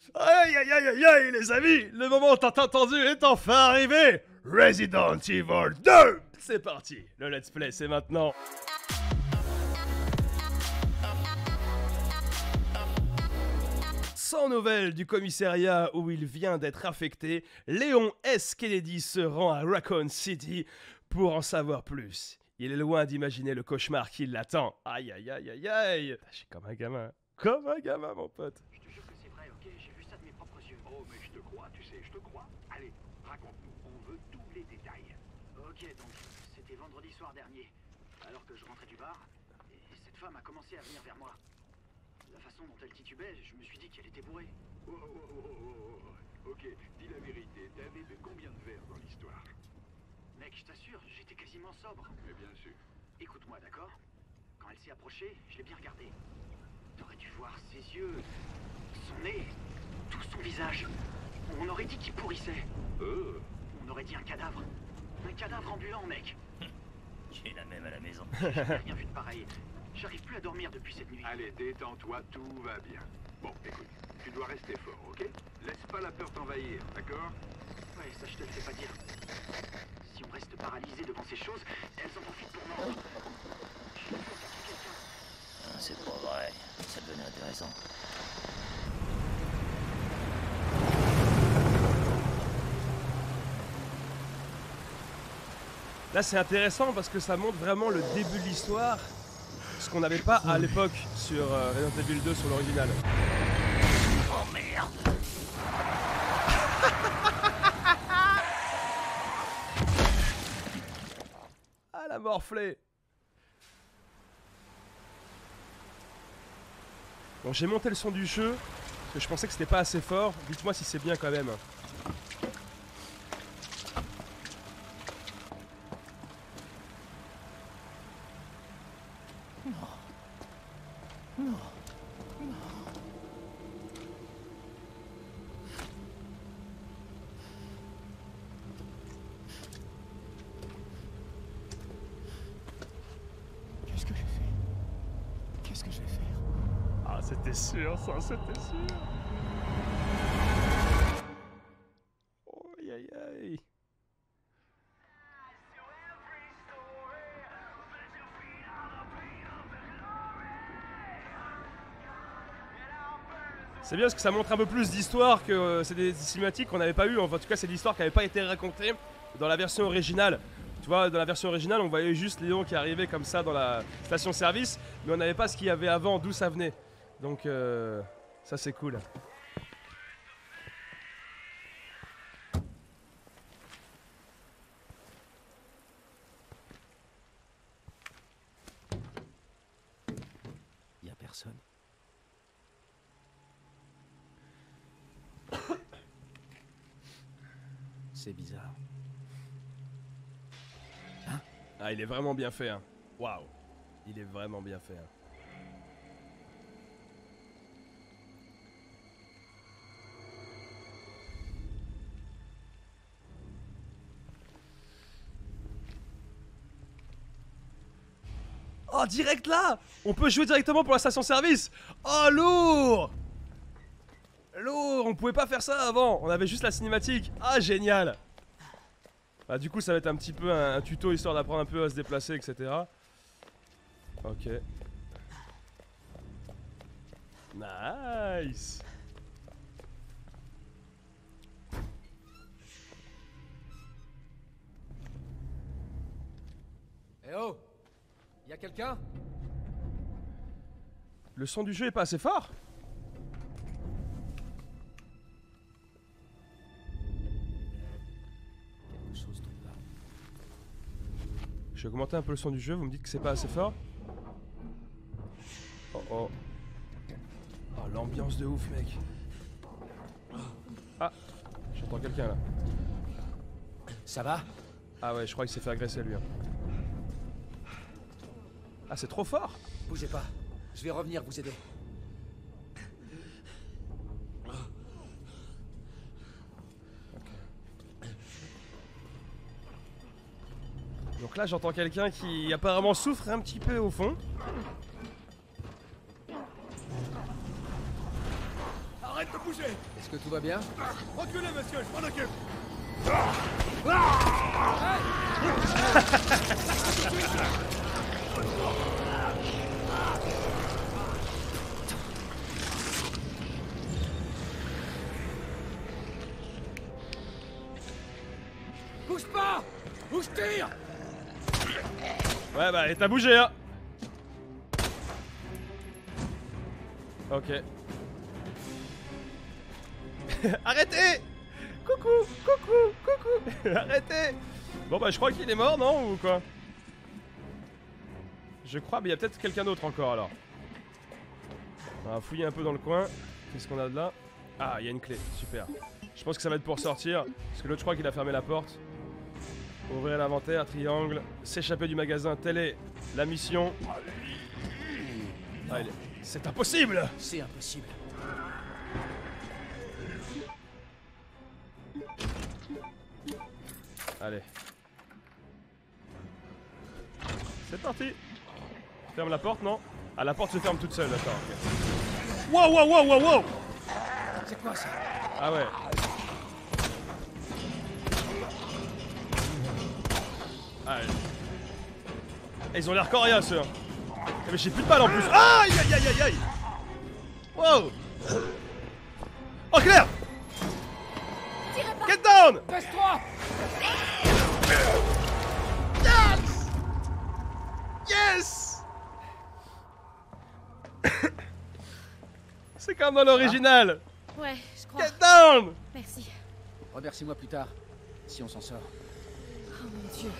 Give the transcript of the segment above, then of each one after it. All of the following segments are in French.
Aïe aïe aïe aïe aïe les amis, le moment tant attendu est enfin arrivé. Resident Evil 2. C'est parti, le let's play c'est maintenant. Sans nouvelles du commissariat où il vient d'être affecté, Léon S. Kennedy se rend à Raccoon City pour en savoir plus. Il est loin d'imaginer le cauchemar qui l'attend. Aïe aïe aïe aïe aïe. Je suis comme un gamin. Comme un gamin mon pote. Je te jure que c'est vrai, ok? J'ai vu ça de mes propres yeux. Oh, mais je te crois, tu sais, je te crois. Allez, raconte-nous, on veut tous les détails. Ok, donc c'était vendredi soir dernier. Alors que je rentrais du bar, et cette femme a commencé à venir vers moi. La façon dont elle titubait, je me suis dit qu'elle était bourrée. Oh, oh, oh, oh, oh. Ok, dis la vérité, t'avais bu combien de verres dans l'histoire? Mec, je t'assure, j'étais quasiment sobre. Mais bien sûr. Écoute-moi, d'accord? Quand elle s'est approchée, je l'ai bien regardée. T'aurais dû voir ses yeux, son nez, tout son visage. On aurait dit qu'il pourrissait. On aurait dit un cadavre. Un cadavre ambulant, mec. J'ai la même à la maison. J'ai jamais rien vu de pareil. J'arrive plus à dormir depuis cette nuit. Allez, détends-toi, tout va bien. Bon, écoute, tu dois rester fort, ok? Laisse pas la peur t'envahir, d'accord? Ouais, ça je te le fais pas dire. Si on reste paralysé devant ces choses, elles en profitent pour mordre. Je vais attaquer quelqu'un. Ah, c'est pas vrai, ça devenait intéressant. Là c'est intéressant parce que ça montre vraiment le début de l'histoire. Ce qu'on n'avait pas à l'époque sur Resident Evil 2 sur l'original. Oh merde! Ah la morflée. Bon j'ai monté le son du jeu parce que je pensais que c'était pas assez fort. Dites-moi si c'est bien quand même. Qu'est-ce que j'ai fait? Qu'est-ce que je vais faire? Ah c'était sûr ça, c'était sûr. Oh aïe aïe aïe. C'est bien parce que ça montre un peu plus d'histoire que c'est des cinématiques qu'on n'avait pas eu. Enfin, en tout cas, c'est l'histoire qui n'avait pas été racontée dans la version originale. Tu vois, dans la version originale, on voyait juste Léon qui arrivait comme ça dans la station-service, mais on n'avait pas ce qu'il y avait avant, d'où ça venait. Donc, ça c'est cool. Y a personne. C'est bizarre. Ah, il est vraiment bien fait, hein. Waouh. Il est vraiment bien fait, hein. Oh, direct là! On peut jouer directement pour la station-service! Oh, lourd! Lourd! On pouvait pas faire ça avant! On avait juste la cinématique! Ah, génial! Ah, du coup, ça va être un petit peu un tuto histoire d'apprendre un peu à se déplacer, etc. Ok. Nice! Eh oh! Y'a quelqu'un? Le son du jeu est pas assez fort? Quelque chose tombe là. Je vais augmenter un peu le son du jeu, vous me dites que c'est pas assez fort? Oh oh. Oh l'ambiance de ouf mec. Ah, j'entends quelqu'un là. Ça va? Ah ouais, je crois qu'il s'est fait agresser lui. Hein. Ah c'est trop fort. Bougez pas. Je vais revenir vous aider. Donc là j'entends quelqu'un qui apparemment souffre un petit peu au fond. Arrête de bouger! Est-ce que tout va bien? Reculez, monsieur, je m'en occupe. Bouge pas! Bouge tire! Ouais, bah, et t'as bougé, hein. Ok. Arrêtez! Coucou, coucou, coucou. Arrêtez. Bon bah je crois qu'il est mort, non? Ou quoi? Je crois, mais il y a peut-être quelqu'un d'autre encore alors. On va fouiller un peu dans le coin. Qu'est-ce qu'on a de là? Ah, il y a une clé, super. Je pense que ça va être pour sortir. Parce que l'autre, je crois qu'il a fermé la porte. Ouvrir l'inventaire, triangle. S'échapper du magasin, telle est la mission. Ah, c'est impossible! C'est impossible. Allez. C'est parti. Ferme la porte, non? Ah, la porte se ferme toute seule, d'accord. Ok. Wow, wow, wow, wow, wow! C'est quoi ça? Ah ouais. Ah, ils ont l'air coriaces, ceux. Mais j'ai plus de balles en plus. Aïe, aïe, aïe, aïe, aïe! Wow! Oh, Claire! Get down! Baisse-toi! Yes! Yes! C'est comme dans l'original. Ouais, je crois. Get down! Merci. Remercie-moi plus tard, si on s'en sort. Oh mon Dieu.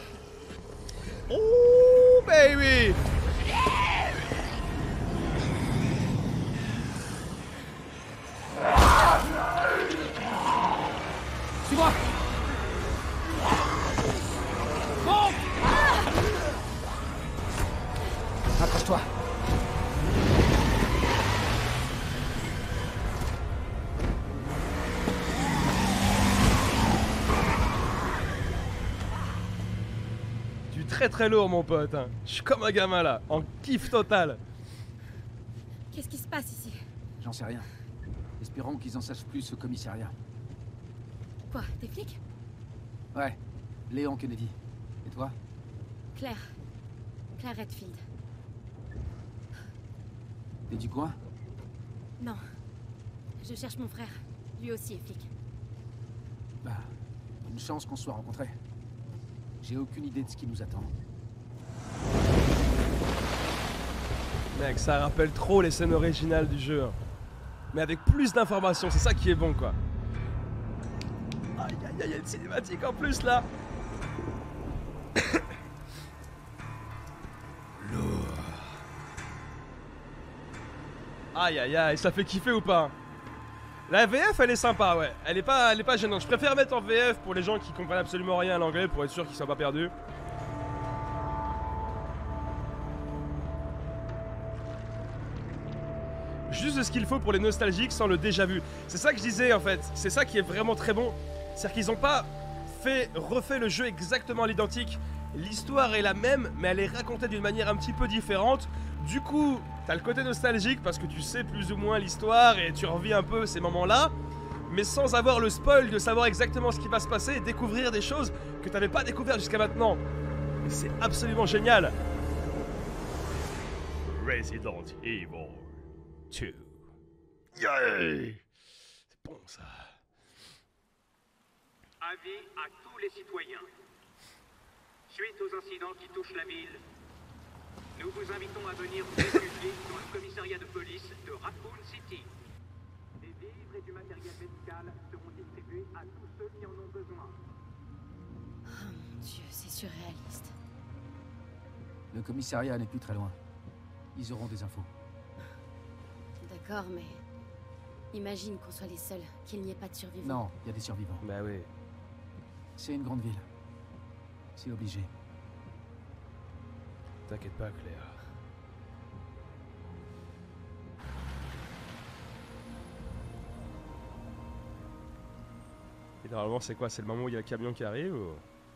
Oh baby! Suis-moi! Monte! Accroche-toi! Du très très lourd mon pote, hein. Je suis comme un gamin là, en kiff total. Qu'est-ce qui se passe ici? J'en sais rien. Espérons qu'ils en sachent plus au commissariat. Quoi, des flics? Ouais, Léon Kennedy. Et toi? Claire. Claire Redfield. T'es du coin? Non. Je cherche mon frère. Lui aussi est flic. Bah, une chance qu'on se soit rencontrés. J'ai aucune idée de ce qui nous attend. Mec, ça rappelle trop les scènes originales du jeu. Hein. Mais avec plus d'informations, c'est ça qui est bon quoi. Aïe aïe aïe, il y a une cinématique en plus là. Lourd. Aïe aïe aïe, ça fait kiffer ou pas? La VF elle est sympa, ouais. Elle est pas gênante. Je préfère mettre en VF pour les gens qui comprennent absolument rien à l'anglais pour être sûr qu'ils soient pas perdus. Juste ce qu'il faut pour les nostalgiques sans le déjà vu. C'est ça que je disais en fait. C'est ça qui est vraiment très bon. C'est-à-dire qu'ils ont pas refait le jeu exactement à l'identique. L'histoire est la même, mais elle est racontée d'une manière un petit peu différente. Du coup, t'as le côté nostalgique parce que tu sais plus ou moins l'histoire et tu revis un peu ces moments-là, mais sans avoir le spoil de savoir exactement ce qui va se passer et découvrir des choses que t'avais pas découvert jusqu'à maintenant. Et c'est absolument génial. Resident Evil 2. Yeah! C'est bon ça. Avis à tous les citoyens. Suite aux incidents qui touchent la ville, nous vous invitons à venir vous réfugier dans le commissariat de police de Raccoon City. Des vivres et du matériel médical seront distribués à tous ceux qui en ont besoin. Oh mon Dieu, c'est surréaliste. Le commissariat n'est plus très loin. Ils auront des infos. D'accord, mais... Imagine qu'on soit les seuls, qu'il n'y ait pas de survivants. Non, il y a des survivants. Bah oui. C'est une grande ville. C'est obligé. T'inquiète pas, Claire. Et normalement, c'est quoi? C'est le moment où il y a le camion qui arrive ou...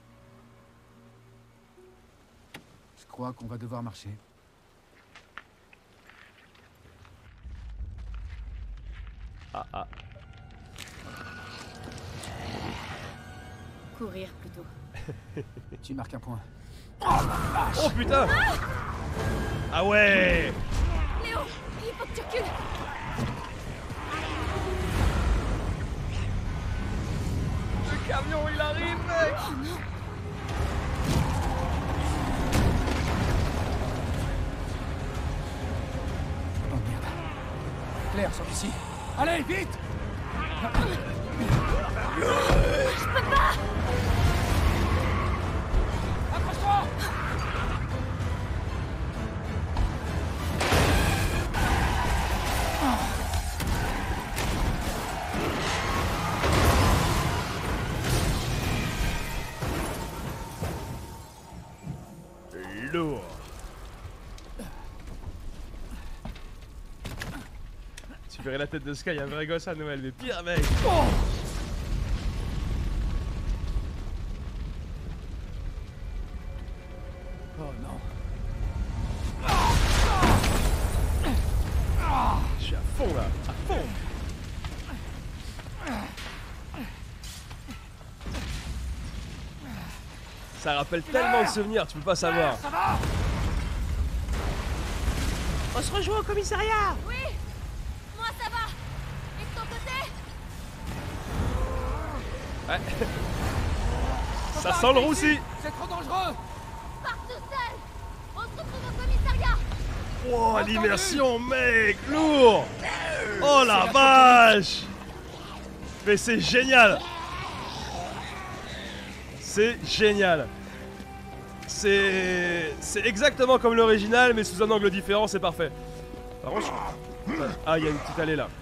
Je crois qu'on va devoir marcher. Ah ah. Courir plutôt. Tu marques un point. Oh putain! Ah ouais! Léo, il faut que tu recules. Le camion il arrive, mec! Oh non. Oh merde. Claire, sors d'ici. Allez, vite! Accroche-toi! Lourd. Tu verrais la tête de Sky, un vrai gosse à Noël, mais pire mec. Oh non. Je suis à fond là, à fond. Ça rappelle tellement de souvenirs, tu peux pas savoir. Ça va? On se rejoint au commissariat. Oui. Moi ça va. Et de ton côté? Ouais. Ça sent le roussi. C'est trop dangereux! Pars tout seul. On se retrouve au commissariat. Oh l'immersion mec, lourd. Oh la vache. Mais c'est génial. C'est génial. C'est exactement comme l'original mais sous un angle différent, c'est parfait. Par contre, ah il y a une petite allée là.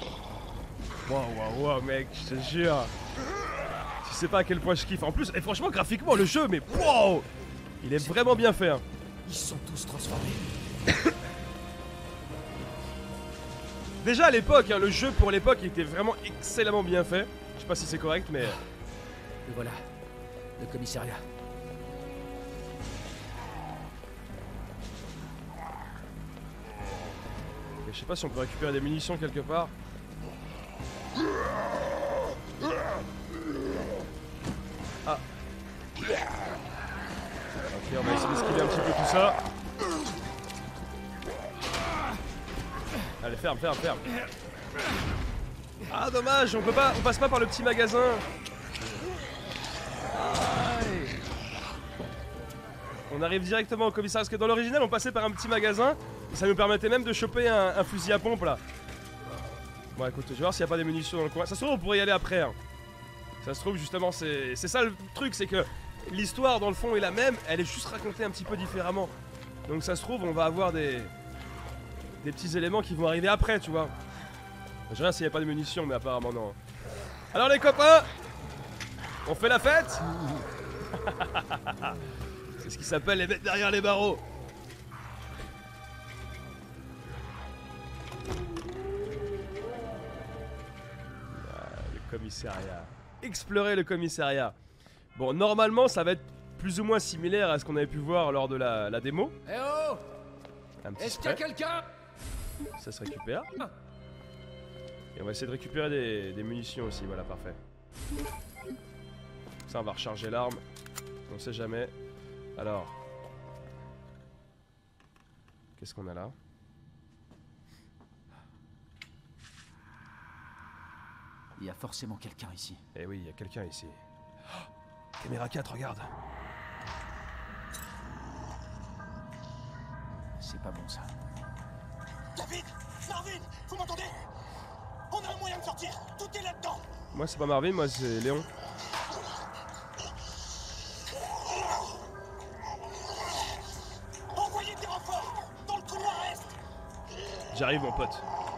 Waouh mec, je te jure. Tu sais pas à quel point je kiffe. En plus, et franchement graphiquement le jeu mais wow, il est vraiment bien fait. Hein. Ils sont tous transformés. Déjà à l'époque, hein, le jeu pour l'époque il était vraiment excellemment bien fait. Je sais pas si c'est correct mais... Et voilà, le commissariat. Je sais pas si on peut récupérer des munitions quelque part. Ah. Ok, on va essayer d'esquiver un petit peu tout ça. Allez, ferme. Ah dommage, on passe pas par le petit magasin. Aïe. On arrive directement au commissariat parce que dans l'original on passait par un petit magasin et ça nous permettait même de choper un fusil à pompe là. Bon écoute, je vais voir s'il n'y a pas des munitions dans le coin. Ça se trouve on pourrait y aller après. Hein. Ça se trouve justement c'est ça le truc, c'est que l'histoire dans le fond est la même, elle est juste racontée un petit peu différemment. Donc ça se trouve on va avoir des petits éléments qui vont arriver après, tu vois. Je regarde s'il n'y a pas de munitions mais apparemment non. Alors les copains, on fait la fête. C'est ce qui s'appelle les mettre derrière les barreaux. Le commissariat. Explorer le commissariat. Bon, normalement, ça va être plus ou moins similaire à ce qu'on avait pu voir lors de la démo. Eh oh! Un petit Est-ce qu'il y a spray. quelqu'un? Ça se récupère. Et on va essayer de récupérer des munitions aussi. Voilà, parfait. Ça, on va recharger l'arme. On sait jamais. Alors. Qu'est-ce qu'on a là? Il y a forcément quelqu'un ici. Eh oui, il y a quelqu'un ici. Oh, caméra 4, regarde. C'est pas bon ça. David! Marvin! Vous m'entendez? On a un moyen de sortir! Tout est là-dedans! Moi, c'est pas Marvin, moi, c'est Léon. Envoyez des renforts! Dans le couloir est! J'arrive, mon pote.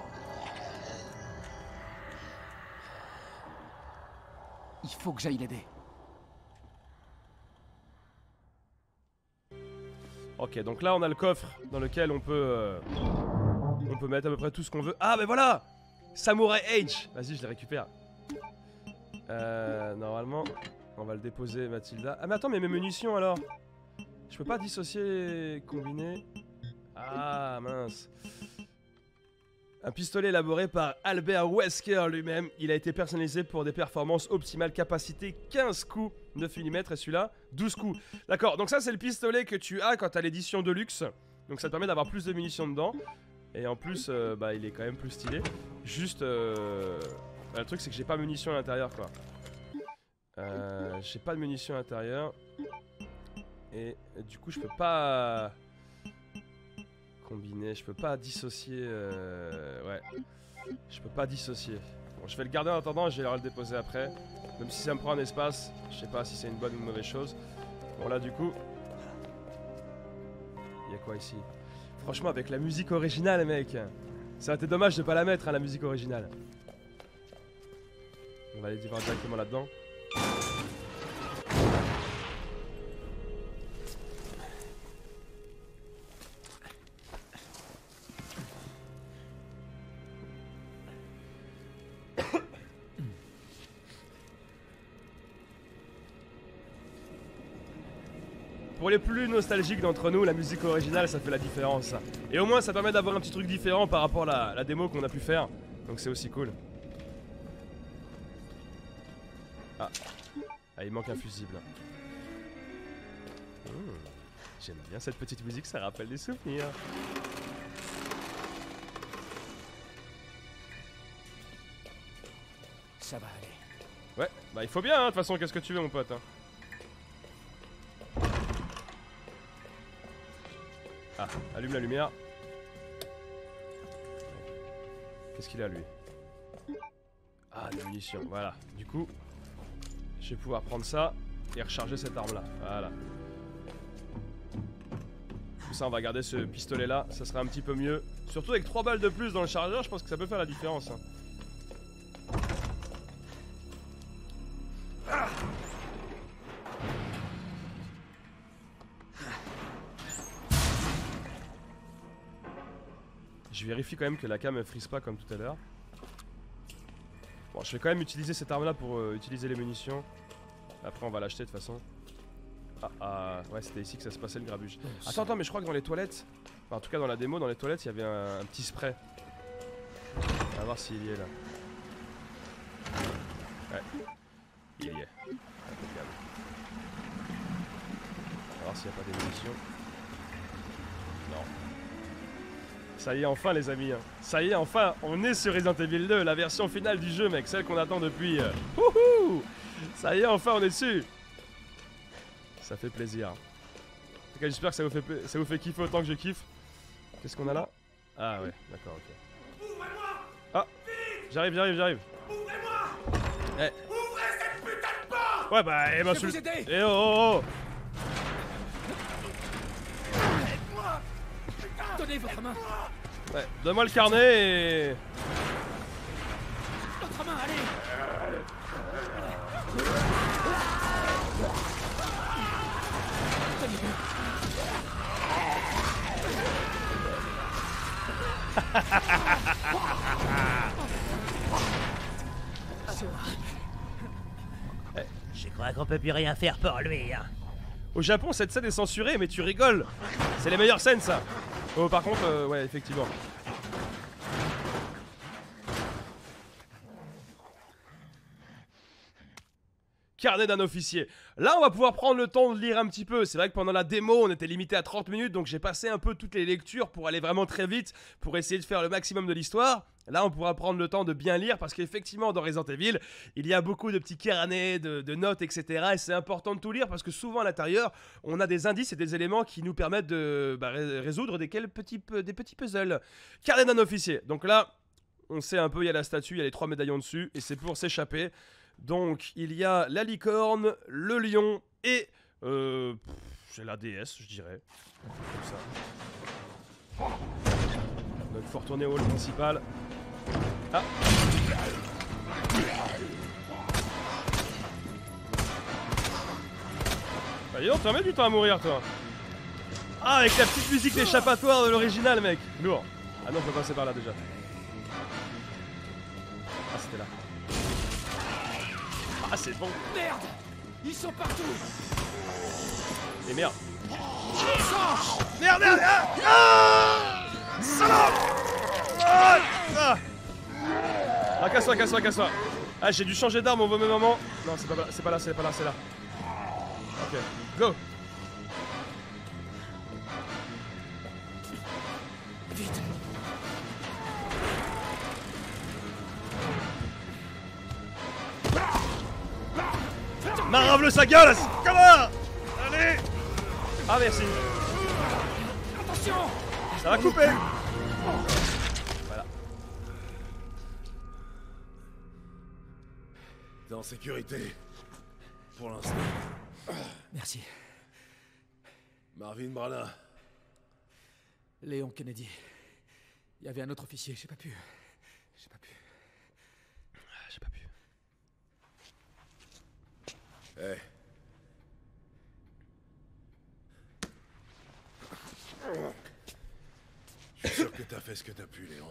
Il faut que j'aille l'aider. Ok, donc là, on a le coffre dans lequel on peut mettre à peu près tout ce qu'on veut. Ah, mais voilà! Samurai H! Vas-y, je le récupère. Normalement, on va le déposer, Mathilda. Ah, mais attends, mais mes munitions alors? Je peux pas dissocier, combiner. Ah, mince. Un pistolet élaboré par Albert Wesker lui-même. Il a été personnalisé pour des performances optimales, capacité 15 coups 9 mm et celui-là 12 coups. D'accord, donc ça c'est le pistolet que tu as quand tu as l'édition de luxe. Donc ça te permet d'avoir plus de munitions dedans. Et en plus, bah, il est quand même plus stylé. Juste, bah, le truc c'est que j'ai pas munitions à l'intérieur quoi. J'ai pas de munitions à l'intérieur. Et du coup je peux pas... combiner, je peux pas dissocier, ouais, je peux pas dissocier. Bon, je vais le garder en attendant et je vais le déposer après. Même si ça me prend un espace, je sais pas si c'est une bonne ou une mauvaise chose. Bon là du coup, il y a quoi ici? Franchement avec la musique originale mec, ça aurait été dommage de pas la mettre hein, la musique originale. On va aller voir directement là-dedans. Pour les plus nostalgiques d'entre nous, la musique originale ça fait la différence. Et au moins ça permet d'avoir un petit truc différent par rapport à la démo qu'on a pu faire. Donc c'est aussi cool. Ah, il manque un fusible. J'aime bien cette petite musique, ça rappelle des souvenirs. Ça va aller. Ouais, bah il faut bien, de toute façon, qu'est-ce que tu veux, mon pote hein. Ah, allume la lumière. Qu'est-ce qu'il a, lui? Ah, des munitions, voilà. Du coup, je vais pouvoir prendre ça et recharger cette arme-là. Voilà. Comme ça, on va garder ce pistolet-là, ça sera un petit peu mieux. Surtout avec 3 balles de plus dans le chargeur, je pense que ça peut faire la différence hein. Je vérifie quand même que la cam ne frise pas comme tout à l'heure. Bon, je vais quand même utiliser cette arme là pour utiliser les munitions. Après on va l'acheter de toute façon. Ah, ouais c'était ici que ça se passait le grabuge. Attends, mais je crois que dans les toilettes, enfin, en tout cas dans la démo, dans les toilettes il y avait un petit spray. On va voir s'il y est là. Ouais, il y est. Impeccable. On va voir s'il n'y a pas des munitions. Non. Ça y est enfin les amis, ça y est enfin, on est sur Resident Evil 2, la version finale du jeu mec, celle qu'on attend depuis... Wouhou! Ça y est enfin on est dessus. Ça fait plaisir. En tout cas j'espère que ça vous fait kiffer autant que je kiffe. Qu'est-ce qu'on a là? Ah ouais, d'accord, ok. Ah, j'arrive. Ouvrez-moi! Eh. Ouvrez cette putain de porte! Ouais bah, eh ben... Je vais vous aider. Eh oh! Aide-moi! Donnez votre main. Ouais, donne-moi le carnet et... Votre main, allez. Je crois qu'on peut plus rien faire pour lui, hein. Au Japon cette scène est censurée mais tu rigoles. C'est les meilleures scènes ça. Oh par contre, ouais effectivement. Carnet d'un officier. Là on va pouvoir prendre le temps de lire un petit peu. C'est vrai que pendant la démo on était limité à 30 minutes. Donc j'ai passé un peu toutes les lectures pour aller vraiment très vite. Pour essayer de faire le maximum de l'histoire. Là on pourra prendre le temps de bien lire. Parce qu'effectivement dans Resident Evil il y a beaucoup de petits carnets, de notes etc. Et c'est important de tout lire. Parce que souvent à l'intérieur on a des indices et des éléments qui nous permettent de résoudre des petits puzzles. Carnet d'un officier. Donc là on sait un peu, il y a la statue, il y a les 3 médaillons dessus. Et c'est pour s'échapper. Donc il y a la licorne, le lion et c'est la déesse je dirais. Comme ça. Donc il faut retourner au hall principal. Ah. Bah dis donc, t'en mets du temps à mourir toi. Ah avec la petite musique d'échappatoire de l'original mec. Lourd. Ah non on peut passer par là déjà. Ah c'était là. Ah c'est bon. Merde! Ils sont partout! Et merde. Merde! Ah salope! Ah, casse-toi, casse-toi, casse-toi. Ah, j'ai dû changer d'arme au mauvais moment. Non, c'est pas là, c'est pas là, c'est pas là, c'est là. Ok, go. Vite. Marave-le sa gueule. Comment? Allez. Ah, merci. Attention! Ça va couper. Voilà. T'es en sécurité. Pour l'instant. Merci. Marvin Branagh. Léon Kennedy. Il y avait un autre officier, j'ai pas pu. J'ai pas pu. J'ai pas pu. Hey. Je suis sûr que t'as fait ce que t'as pu, Léon.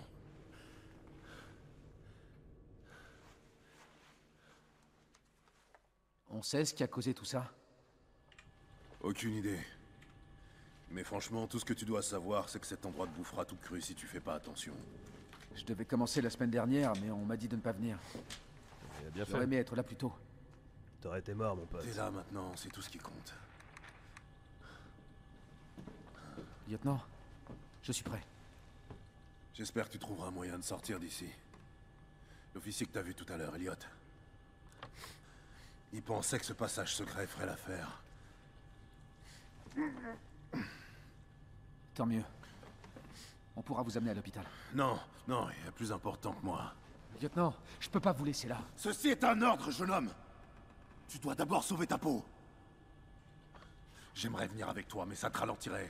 On sait ce qui a causé tout ça? Aucune idée. Mais franchement, tout ce que tu dois savoir, c'est que cet endroit te bouffera tout cru si tu fais pas attention. Je devais commencer la semaine dernière, mais on m'a dit de ne pas venir. Il a bien J'aurais fait. aimé être là plus tôt. T'aurais été mort, mon pote. T'es là maintenant, c'est tout ce qui compte. Lieutenant, je suis prêt. J'espère que tu trouveras un moyen de sortir d'ici. L'officier que t'as vu tout à l'heure, Elliot. Il pensait que ce passage secret ferait l'affaire. Tant mieux. On pourra vous amener à l'hôpital. Non, non, il y a plus important que moi. Lieutenant, je peux pas vous laisser là. Ceci est un ordre, jeune homme. Tu dois d'abord sauver ta peau. J'aimerais venir avec toi, mais ça te ralentirait.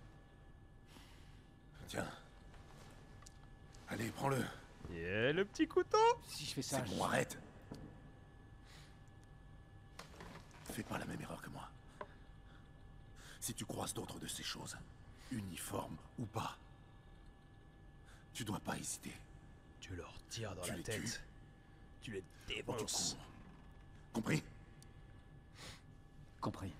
Tiens. Allez, prends-le. Yeah, le petit couteau. Si je fais ça, C'est bon, arrête. Fais pas la même erreur que moi. Si tu croises d'autres de ces choses, uniformes ou pas, tu dois pas hésiter. Tu leur tires dans Tu la les tête. tues. Tu les Ou tu défonces. cours. Compris? compris.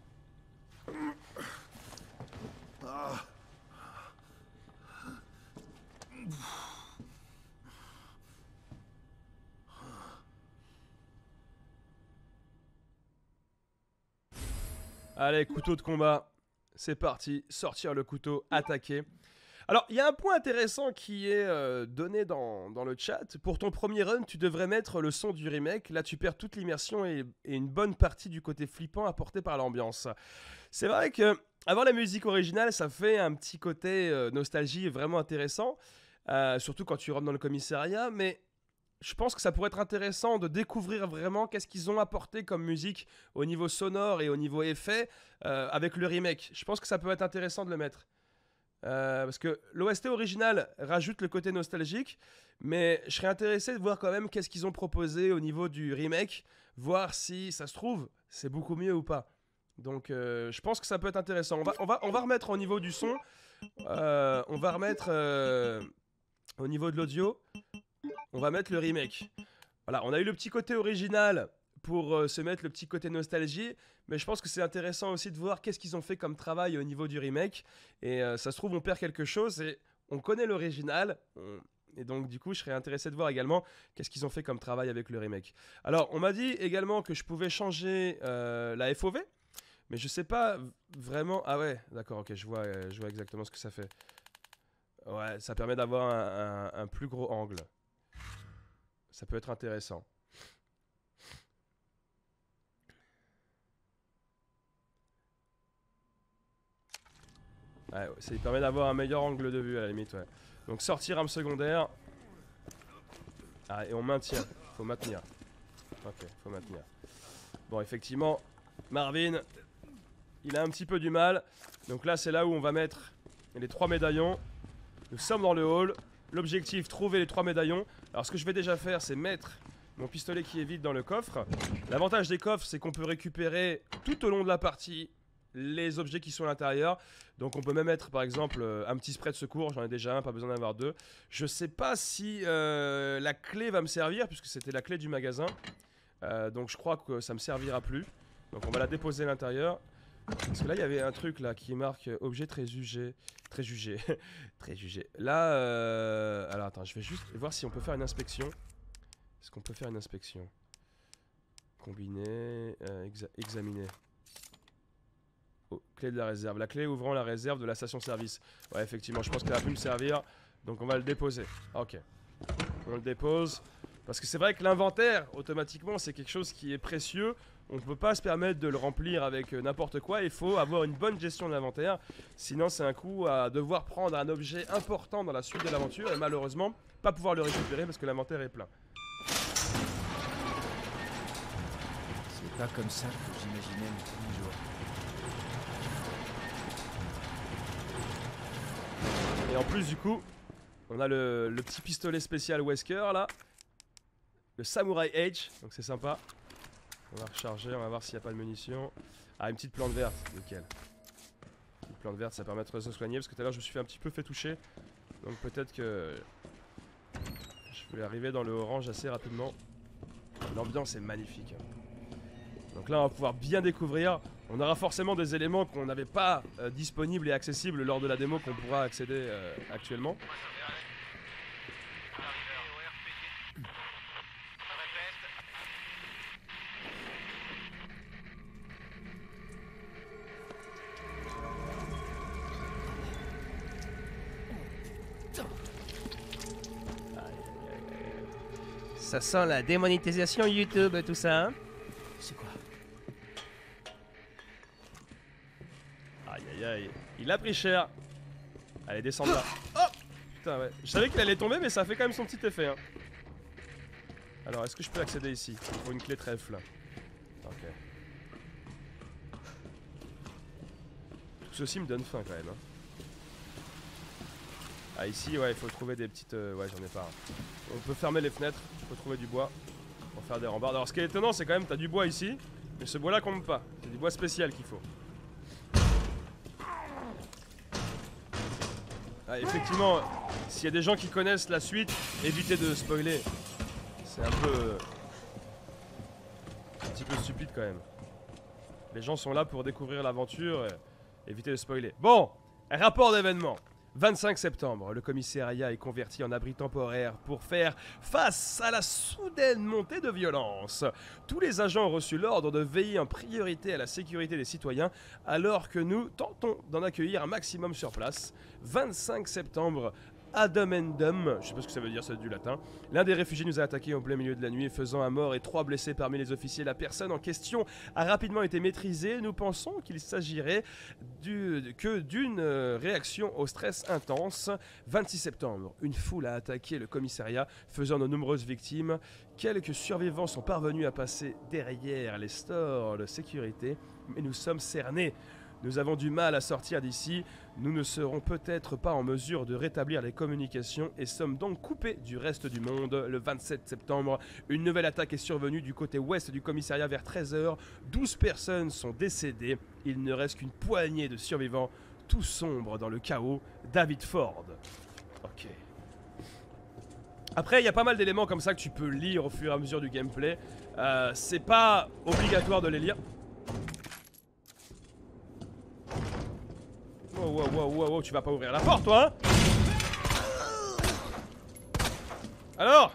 Allez, couteau de combat. C'est parti. Sortir le couteau, attaquer. Alors, il y a un point intéressant qui est donné dans le chat. Pour ton premier run, tu devrais mettre le son du remake. Là, tu perds toute l'immersion et une bonne partie du côté flippant apporté par l'ambiance. C'est vrai que avoir la musique originale, ça fait un petit côté nostalgie vraiment intéressant. Surtout quand tu rentres dans le commissariat. Mais je pense que ça pourrait être intéressant de découvrir vraiment qu'est-ce qu'ils ont apporté comme musique au niveau sonore et au niveau effet avec le remake. Je pense que ça peut être intéressant de le mettre. Parce que l'OST original rajoute le côté nostalgique, mais je serais intéressé de voir quand même qu'est-ce qu'ils ont proposé au niveau du remake, voir si ça se trouve, c'est beaucoup mieux ou pas. Donc je pense que ça peut être intéressant. On va remettre au niveau du son, on va remettre au niveau de l'audio, on va mettre le remake. Voilà, on a eu le petit côté original pour se mettre le petit côté nostalgie, mais je pense que c'est intéressant aussi de voir qu'est-ce qu'ils ont fait comme travail au niveau du remake, et ça se trouve on perd quelque chose, et on connaît l'original, et donc du coup je serais intéressé de voir également qu'est-ce qu'ils ont fait comme travail avec le remake. Alors on m'a dit également que je pouvais changer la FOV, mais je sais pas vraiment... Ah ouais, d'accord, ok, je vois exactement ce que ça fait. Ouais, ça permet d'avoir un plus gros angle. Ça peut être intéressant. Ouais, ça permet d'avoir un meilleur angle de vue à la limite, ouais. Donc sortir arme secondaire. Ah, et on maintient. Faut maintenir. Ok, faut maintenir. Bon, effectivement, Marvin, il a un petit peu du mal. Donc là, c'est là où on va mettre les 3 médaillons. Nous sommes dans le hall. L'objectif, trouver les 3 médaillons. Alors ce que je vais déjà faire, c'est mettre mon pistolet qui est vide dans le coffre. L'avantage des coffres, c'est qu'on peut récupérer tout au long de la partie les objets qui sont à l'intérieur. Donc on peut même mettre par exemple un petit spray de secours, j'en ai déjà un, pas besoin d'en avoir deux. Je sais pas si la clé va me servir, puisque c'était la clé du magasin. Donc je crois que ça me servira plus. Donc on va la déposer à l'intérieur. Parce que là, il y avait un truc là qui marque objet très jugé. Très jugé. Très jugé. Là, alors attends, je vais juste voir si on peut faire une inspection. Est-ce qu'on peut faire une inspection? Combiner, examiner. Oh, clé de la réserve. La clé ouvrant la réserve de la station-service. Ouais, effectivement, je pense qu'elle va plus me servir. Donc on va le déposer. Ok. On le dépose. Parce que c'est vrai que l'inventaire, automatiquement, c'est quelque chose qui est précieux. On ne peut pas se permettre de le remplir avec n'importe quoi. Il faut avoir une bonne gestion de l'inventaire. Sinon, c'est un coup à devoir prendre un objet important dans la suite de l'aventure et malheureusement, pas pouvoir le récupérer parce que l'inventaire est plein. C'est pas comme ça que j'imaginais mon premier jour. Et en plus, du coup, on a le petit pistolet spécial Wesker là. Le Samurai Edge, donc c'est sympa. On va recharger, on va voir s'il n'y a pas de munitions. Ah, une petite plante verte, nickel. Une plante verte, ça permettra de se soigner parce que tout à l'heure je me suis fait un petit peu toucher. Donc peut-être que je vais arriver dans le orange assez rapidement. L'ambiance est magnifique. Donc là on va pouvoir bien découvrir. On aura forcément des éléments qu'on n'avait pas disponibles et accessibles lors de la démo qu'on pourra accéder actuellement. Ça sent la démonétisation YouTube, tout ça, hein? C'est quoi? Aïe aïe aïe, il a pris cher. Allez, descends là. Oh putain, ouais. Je savais qu'il allait tomber, mais ça fait quand même son petit effet. Hein. Alors, est-ce que je peux accéder ici? Il faut une clé trèfle. Ok. Tout ceci me donne faim quand même. Hein. Ah, ici, ouais, il faut trouver des petites. Ouais, j'en ai pas. On peut fermer les fenêtres, je peux trouver du bois pour faire des rambardes. Alors, ce qui est étonnant, c'est quand même, t'as du bois ici, mais ce bois-là compte pas. C'est du bois spécial qu'il faut. Ah, effectivement, s'il y a des gens qui connaissent la suite, évitez de spoiler. C'est un petit peu stupide quand même. Les gens sont là pour découvrir l'aventure, évitez de spoiler. Bon, rapport d'événement. 25 septembre, le commissariat est converti en abri temporaire pour faire face à la soudaine montée de violence. Tous les agents ont reçu l'ordre de veiller en priorité à la sécurité des citoyens alors que nous tentons d'en accueillir un maximum sur place. 25 septembre, Adamendum, je sais pas ce que ça veut dire, c'est du latin. L'un des réfugiés nous a attaqués en plein milieu de la nuit, faisant un mort et 3 blessés parmi les officiers. La personne en question a rapidement été maîtrisée. Nous pensons qu'il s'agirait d'une réaction au stress intense. 26 septembre, une foule a attaqué le commissariat, faisant de nombreuses victimes. Quelques survivants sont parvenus à passer derrière les stores de sécurité, mais nous sommes cernés. Nous avons du mal à sortir d'ici, nous ne serons peut-être pas en mesure de rétablir les communications et sommes donc coupés du reste du monde. Le 27 septembre, une nouvelle attaque est survenue du côté ouest du commissariat vers 13h. 12 personnes sont décédées, il ne reste qu'une poignée de survivants, tout sombre dans le chaos. David Ford. Ok. Après, il y a pas mal d'éléments comme ça que tu peux lire au fur et à mesure du gameplay. C'est pas obligatoire de les lire. Wow, tu vas pas ouvrir la porte, toi, hein? Alors?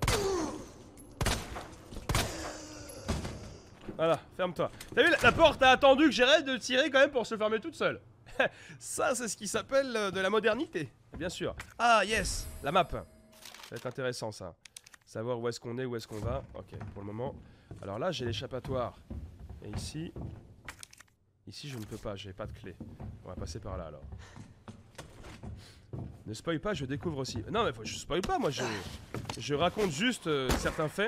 Voilà, ferme-toi. T'as vu, la porte a attendu que j'arrête de tirer quand même pour se fermer toute seule. Ça, c'est ce qui s'appelle de la modernité, bien sûr. Ah, yes, la map. Ça va être intéressant, ça. Savoir où est-ce qu'on est, où est-ce qu'on va. Ok, pour le moment. Alors là, j'ai l'échappatoire. Et ici... Ici, je ne peux pas, j'ai pas de clé. On va passer par là, alors. Ne spoil pas, je découvre aussi. Non, mais je spoil pas, moi, je raconte juste certains faits.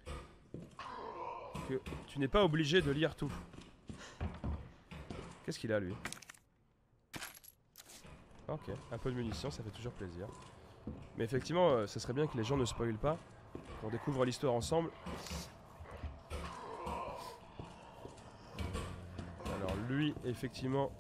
Que tu n'es pas obligé de lire tout. Qu'est-ce qu'il a, lui? Ok, un peu de munitions, ça fait toujours plaisir. Mais effectivement, ça serait bien que les gens ne spoilent pas. Qu'on découvre l'histoire ensemble. Alors lui, effectivement...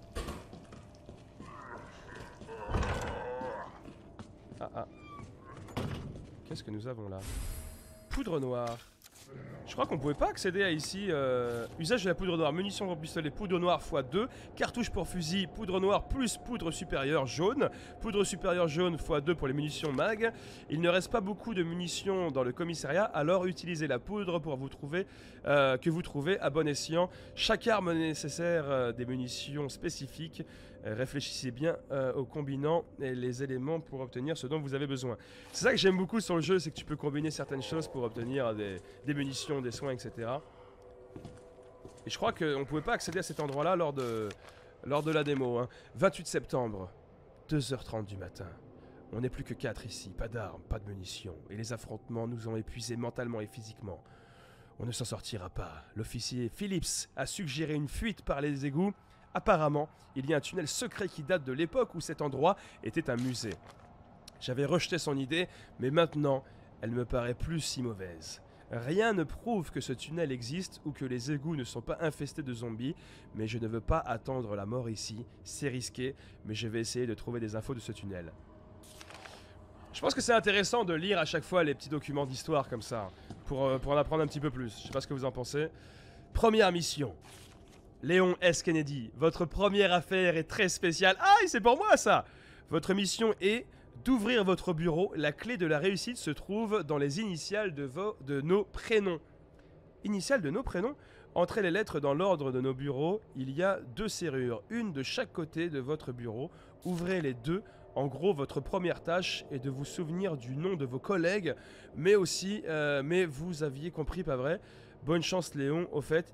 Ah. Qu'est-ce que nous avons là? Poudre noire. Je crois qu'on pouvait pas accéder à ici. Usage de la poudre noire, munitions pour pistolet, poudre noire x2, cartouche pour fusil, poudre noire plus poudre supérieure jaune, poudre supérieure jaune x2 pour les munitions mag. Il ne reste pas beaucoup de munitions dans le commissariat, alors utilisez la poudre pour que vous trouvez à bon escient. Chaque arme nécessaire des munitions spécifiques. Réfléchissez bien aux combinants et les éléments pour obtenir ce dont vous avez besoin. C'est ça que j'aime beaucoup sur le jeu, c'est que tu peux combiner certaines choses pour obtenir des munitions, des soins, etc. Et je crois qu'on ne pouvait pas accéder à cet endroit-là lors de la démo. Hein. 28 septembre, 2h30 du matin. On n'est plus que 4 ici, pas d'armes, pas de munitions. Et les affrontements nous ont épuisés mentalement et physiquement. On ne s'en sortira pas. L'officier Phillips a suggéré une fuite par les égouts. Apparemment, il y a un tunnel secret qui date de l'époque où cet endroit était un musée. J'avais rejeté son idée, mais maintenant, elle me paraît plus si mauvaise. Rien ne prouve que ce tunnel existe ou que les égouts ne sont pas infestés de zombies, mais je ne veux pas attendre la mort ici. C'est risqué, mais je vais essayer de trouver des infos de ce tunnel. Je pense que c'est intéressant de lire à chaque fois les petits documents d'histoire comme ça, pour en apprendre un petit peu plus. Je sais pas ce que vous en pensez. Première mission. Léon S. Kennedy, votre première affaire est très spéciale. Ah, c'est pour moi ça! Votre mission est d'ouvrir votre bureau. La clé de la réussite se trouve dans les initiales de nos prénoms. Initiales de nos prénoms? Entrez les lettres dans l'ordre de nos bureaux. Il y a 2 serrures, une de chaque côté de votre bureau. Ouvrez les 2. En gros, votre première tâche est de vous souvenir du nom de vos collègues, mais aussi, mais vous aviez compris, pas vrai? Bonne chance Léon, au fait,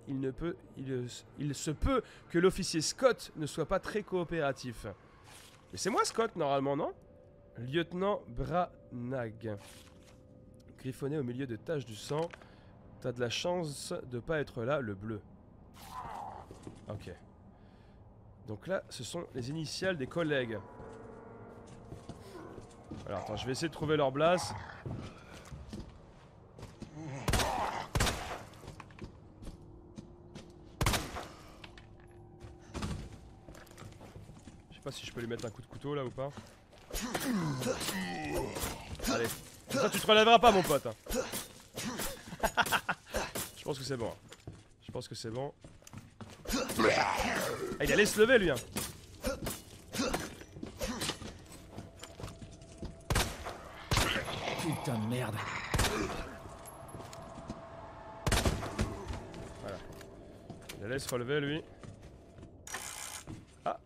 il se peut que l'officier Scott ne soit pas très coopératif. Mais c'est moi Scott normalement, non? Lieutenant Branagh. Griffonné au milieu de taches du sang. T'as de la chance de pas être là, le bleu. Ok. Donc là, ce sont les initiales des collègues. Alors attends, je vais essayer de trouver leur place. Je sais pas si je peux lui mettre un coup de couteau là ou pas. Allez. Ça tu te relèveras pas mon pote. Hein. Je pense que c'est bon. Je pense que c'est bon. Ah, il allait se lever lui hein. Putain de merde. Voilà. Il allait se relever lui. Ah.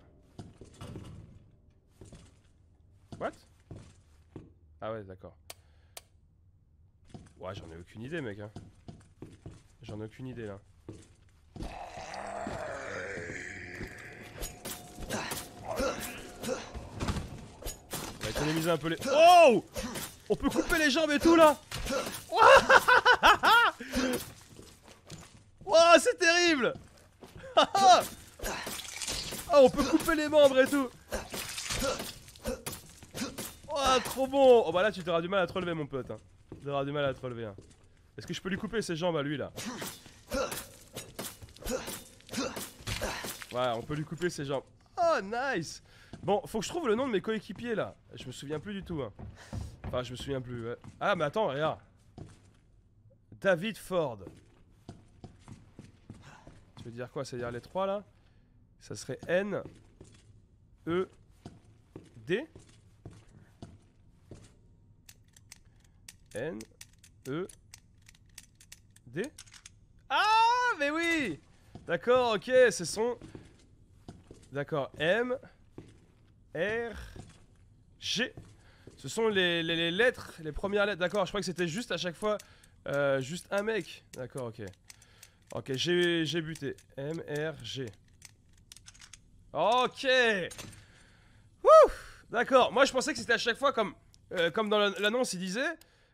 What? Ah ouais d'accord. Ouais j'en ai aucune idée mec hein. J'en ai aucune idée là. On va économiser un peu les... Oh! On peut couper les jambes et tout là. Wouah, c'est terrible. Ah, on peut couper les membres et tout. Ouah, trop bon. Oh bah là tu auras du mal à te relever mon pote hein. Tu auras du mal à te relever hein. Est-ce que je peux lui couper ses jambes à lui là? Ouais, on peut lui couper ses jambes. Oh nice. Bon, faut que je trouve le nom de mes coéquipiers là. Je me souviens plus du tout hein. Enfin, je me souviens plus. Ouais. Ah, mais attends, regarde. David Ford. Tu veux dire quoi? C'est-à-dire les 3 là? Ça serait N, E, D. N, E, D. Ah, mais oui! D'accord, ok, ce sont. D'accord, M, R, G. Ce sont les lettres, les premières lettres. D'accord, je crois que c'était juste à chaque fois juste un mec. D'accord, ok. Ok, j'ai buté. M, R, G. Ok. Wouh. D'accord, moi je pensais que c'était à chaque fois comme dans l'annonce il disait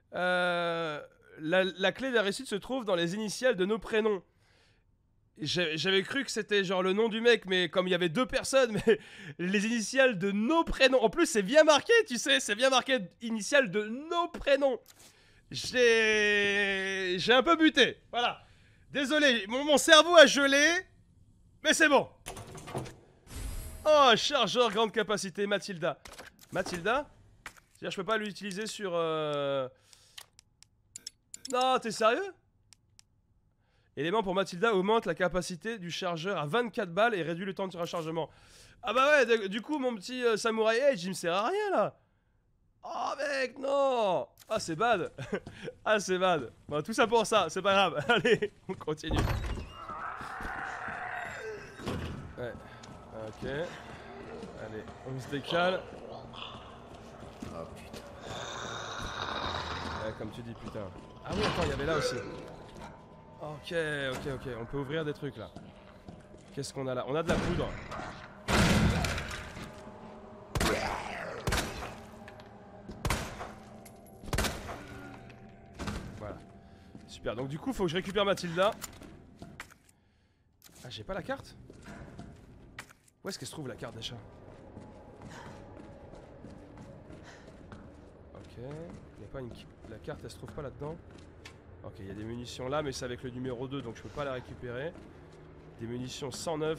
la clé de la réussite se trouve dans les initiales de nos prénoms. J'avais cru que c'était genre le nom du mec, mais comme il y avait 2 personnes, mais les initiales de nos prénoms. En plus, c'est bien marqué, tu sais, c'est bien marqué initiales de nos prénoms. J'ai un peu buté, voilà. Désolé, mon cerveau a gelé, mais c'est bon. Oh, chargeur grande capacité, Mathilda. Mathilda? C'est-à-dire, je peux pas l'utiliser sur... Non, t'es sérieux? Élément pour Mathilda augmente la capacité du chargeur à 24 balles et réduit le temps de rechargement. Ah bah ouais, du coup, mon petit Samurai Edge, il me sert à rien, là. Oh, mec, non. Ah, c'est bad. Ah, c'est bad. Bon, tout ça pour ça, c'est pas grave. Allez, on continue. Ouais, ok. Allez, on se décale. Oh putain. Ouais, comme tu dis, putain. Ah oui, attends, il y avait là aussi. Ok, on peut ouvrir des trucs là. Qu'est-ce qu'on a là? On a de la poudre. Voilà. Super, donc du coup, faut que je récupère Mathilda. Ah, j'ai pas la carte? Où est-ce qu'elle se trouve la carte déjà? Ok, il y a pas une... La carte, elle se trouve pas là-dedans? Ok, il y a des munitions là, mais c'est avec le numéro 2, donc je peux pas la récupérer. Des munitions 109.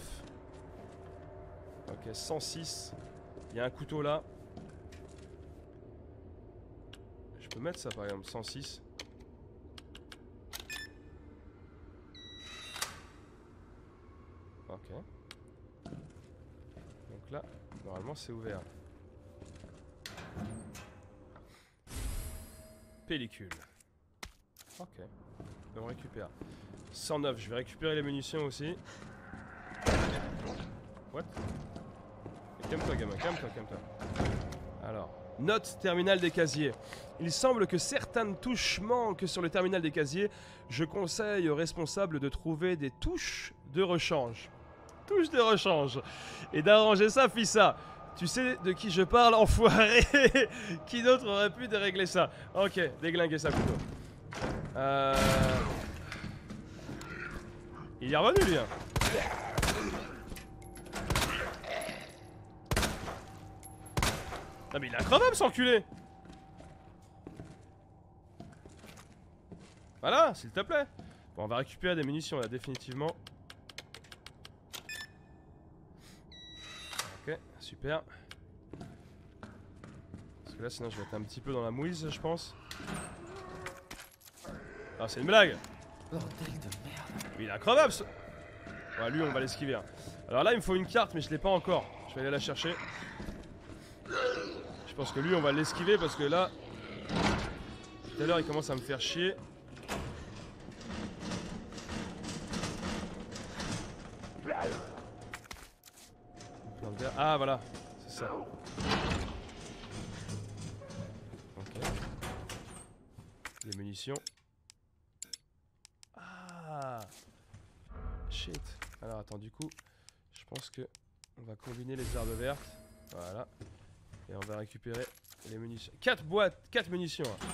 Ok, 106. Il y a un couteau là. Je peux mettre ça par exemple, 106. Ok. Donc là, normalement c'est ouvert. Pellicule. Ok. On récupère. 109, je vais récupérer les munitions aussi. What? Calme-toi gamin, calme-toi. Alors, note terminal des casiers. Il semble que certaines touches manquent sur le terminal des casiers. Je conseille aux responsables de trouver des touches de rechange. Touches de rechange. Et d'arranger ça, Fissa. Tu sais de qui je parle, enfoiré. Qui d'autre aurait pu dérégler ça? Ok, déglinguer ça plutôt. Il est revenu lui hein. Ah mais il est incroyable cet enculé. Voilà, s'il te plaît. Bon, on va récupérer des munitions là, définitivement. Ok, super. Parce que là sinon je vais être un petit peu dans la mouise je pense. Ah c'est une blague. Bordel de merde. Il est incroyable ce... Ouais, lui on va l'esquiver hein. Alors là il me faut une carte mais je l'ai pas encore. Je vais aller la chercher. Je pense que lui on va l'esquiver parce que là tout à l'heure il commence à me faire chier. Ah voilà, c'est ça. Ok. Les munitions. Ah shit. Alors attends, du coup, je pense que on va combiner les herbes vertes. Voilà. Et on va récupérer les munitions. 4 boîtes, 4 munitions. Hein.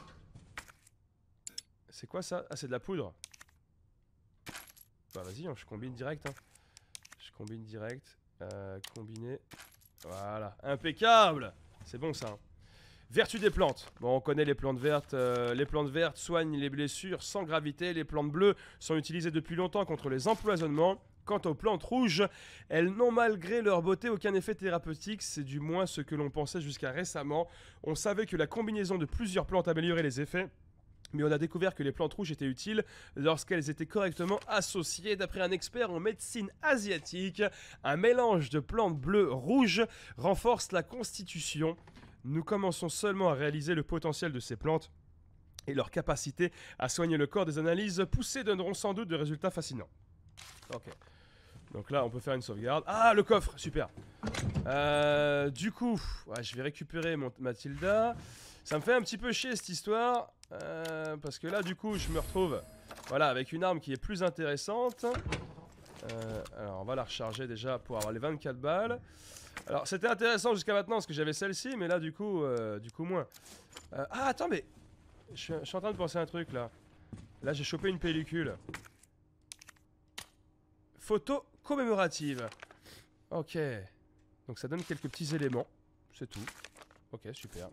C'est quoi ça? Ah, c'est de la poudre. Bah vas-y, hein, je combine direct. Hein. Je combine direct. Combiner. Voilà. Impeccable. C'est bon ça. Hein. Vertu des plantes. Bon, on connaît les plantes vertes. Les plantes vertes soignent les blessures sans gravité. Les plantes bleues sont utilisées depuis longtemps contre les empoisonnements. Quant aux plantes rouges, elles n'ont malgré leur beauté aucun effet thérapeutique. C'est du moins ce que l'on pensait jusqu'à récemment. On savait que la combinaison de plusieurs plantes améliorait les effets. Mais on a découvert que les plantes rouges étaient utiles lorsqu'elles étaient correctement associées. D'après un expert en médecine asiatique, un mélange de plantes bleues rouges renforce la constitution. Nous commençons seulement à réaliser le potentiel de ces plantes et leur capacité à soigner le corps. Des analyses poussées donneront sans doute de résultats fascinants. Ok. Donc là, on peut faire une sauvegarde. Ah, le coffre, super. Du coup, ouais, je vais récupérer Mathilda. Ça me fait un petit peu chier cette histoire. Parce que là, du coup, je me retrouve voilà, avec une arme qui est plus intéressante. Alors, on va la recharger déjà pour avoir les 24 balles. Alors, c'était intéressant jusqu'à maintenant parce que j'avais celle-ci, mais là, du coup moins. Ah, attends, mais je suis en train de penser à un truc, là. Là, j'ai chopé une pellicule. Photo commémorative. Ok. Donc, ça donne quelques petits éléments. C'est tout. Ok, super.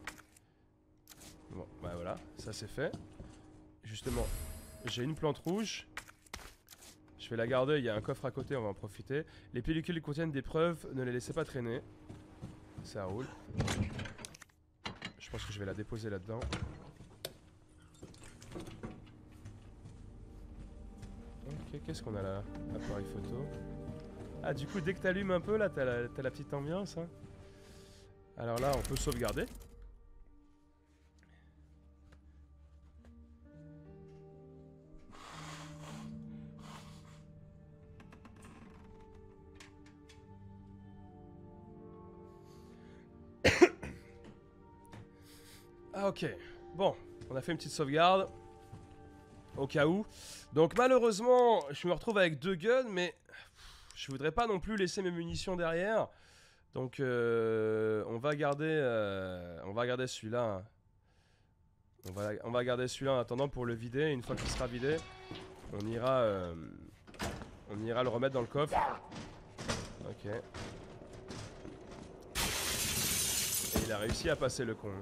Bon, bah voilà, ça c'est fait. Justement, j'ai une plante rouge. Je vais la garder, il y a un coffre à côté, on va en profiter. Les pellicules contiennent des preuves, ne les laissez pas traîner. Ça roule. Je pense que je vais la déposer là-dedans. Ok, qu'est-ce qu'on a là? Appareil photo. Ah, du coup, dès que t'allumes un peu, là, t'as la petite ambiance. Hein. Alors là, on peut sauvegarder. Ah, ok. Bon, on a fait une petite sauvegarde. Au cas où. Donc malheureusement, je me retrouve avec 2 guns, mais je voudrais pas non plus laisser mes munitions derrière. Donc on va garder celui-là. On va garder celui-là en attendant pour le vider. Une fois qu'il sera vidé, on ira le remettre dans le coffre. Ok. Et il a réussi à passer le con.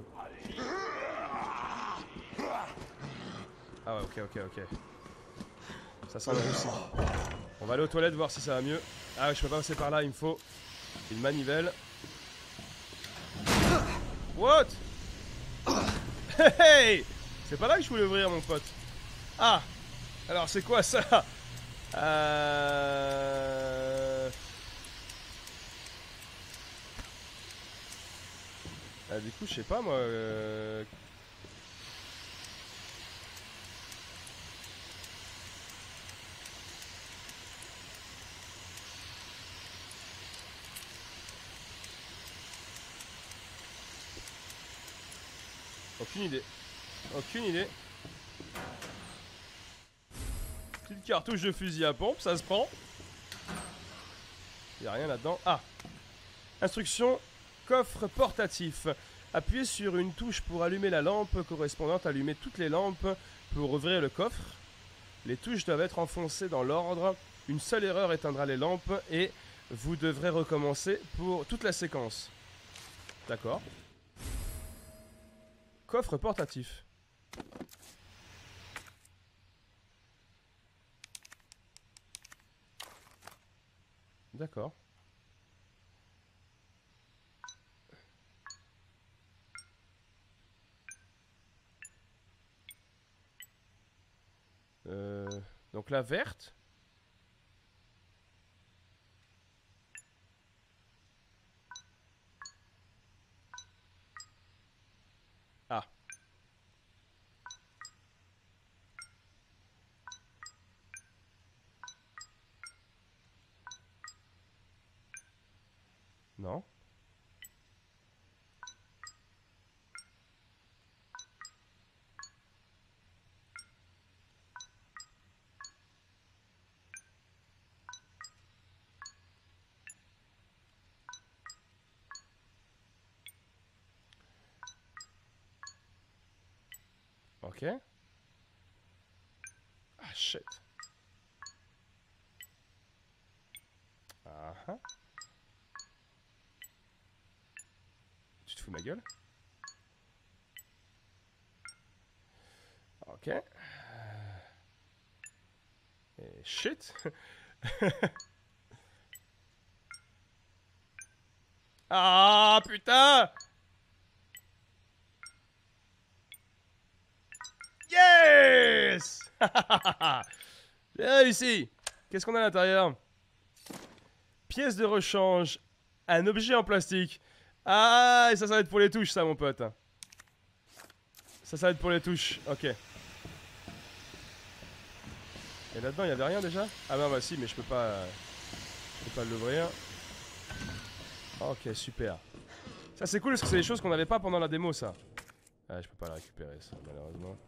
Ah ouais, ok. Ça sent le roussi. On va aller aux toilettes voir si ça va mieux. Ah ouais, je peux pas passer par là, il me faut une manivelle. What? Hey! C'est pas là que je voulais ouvrir, mon pote. Ah! Alors c'est quoi ça? Ah, du coup, je sais pas moi. Aucune idée. Aucune idée. Petite cartouche de fusil à pompe, ça se prend. Y'a rien là-dedans. Ah! Instruction. Coffre portatif. Appuyez sur une touche pour allumer la lampe correspondante. Allumer toutes les lampes pour ouvrir le coffre. Les touches doivent être enfoncées dans l'ordre. Une seule erreur éteindra les lampes et vous devrez recommencer pour toute la séquence. D'accord. Coffre portatif. D'accord. Donc la verte. Ah. Non. Ok. Ah, shit. Ah ah. Tu te fous de ma gueule? Ok. Et shit. Ah putain! Yes! J'ai réussi! Qu'est-ce qu'on a à l'intérieur? Pièce de rechange. Un objet en plastique. Ah, et ça va être pour les touches, ça, mon pote. Ça va être pour les touches. Ok. Et là-dedans, il y avait rien déjà? Ah bah si, mais je peux pas l'ouvrir. Ok, super. Ça, c'est cool parce que c'est des choses qu'on n'avait pas pendant la démo, ça. Ah, je peux pas la récupérer, ça, malheureusement.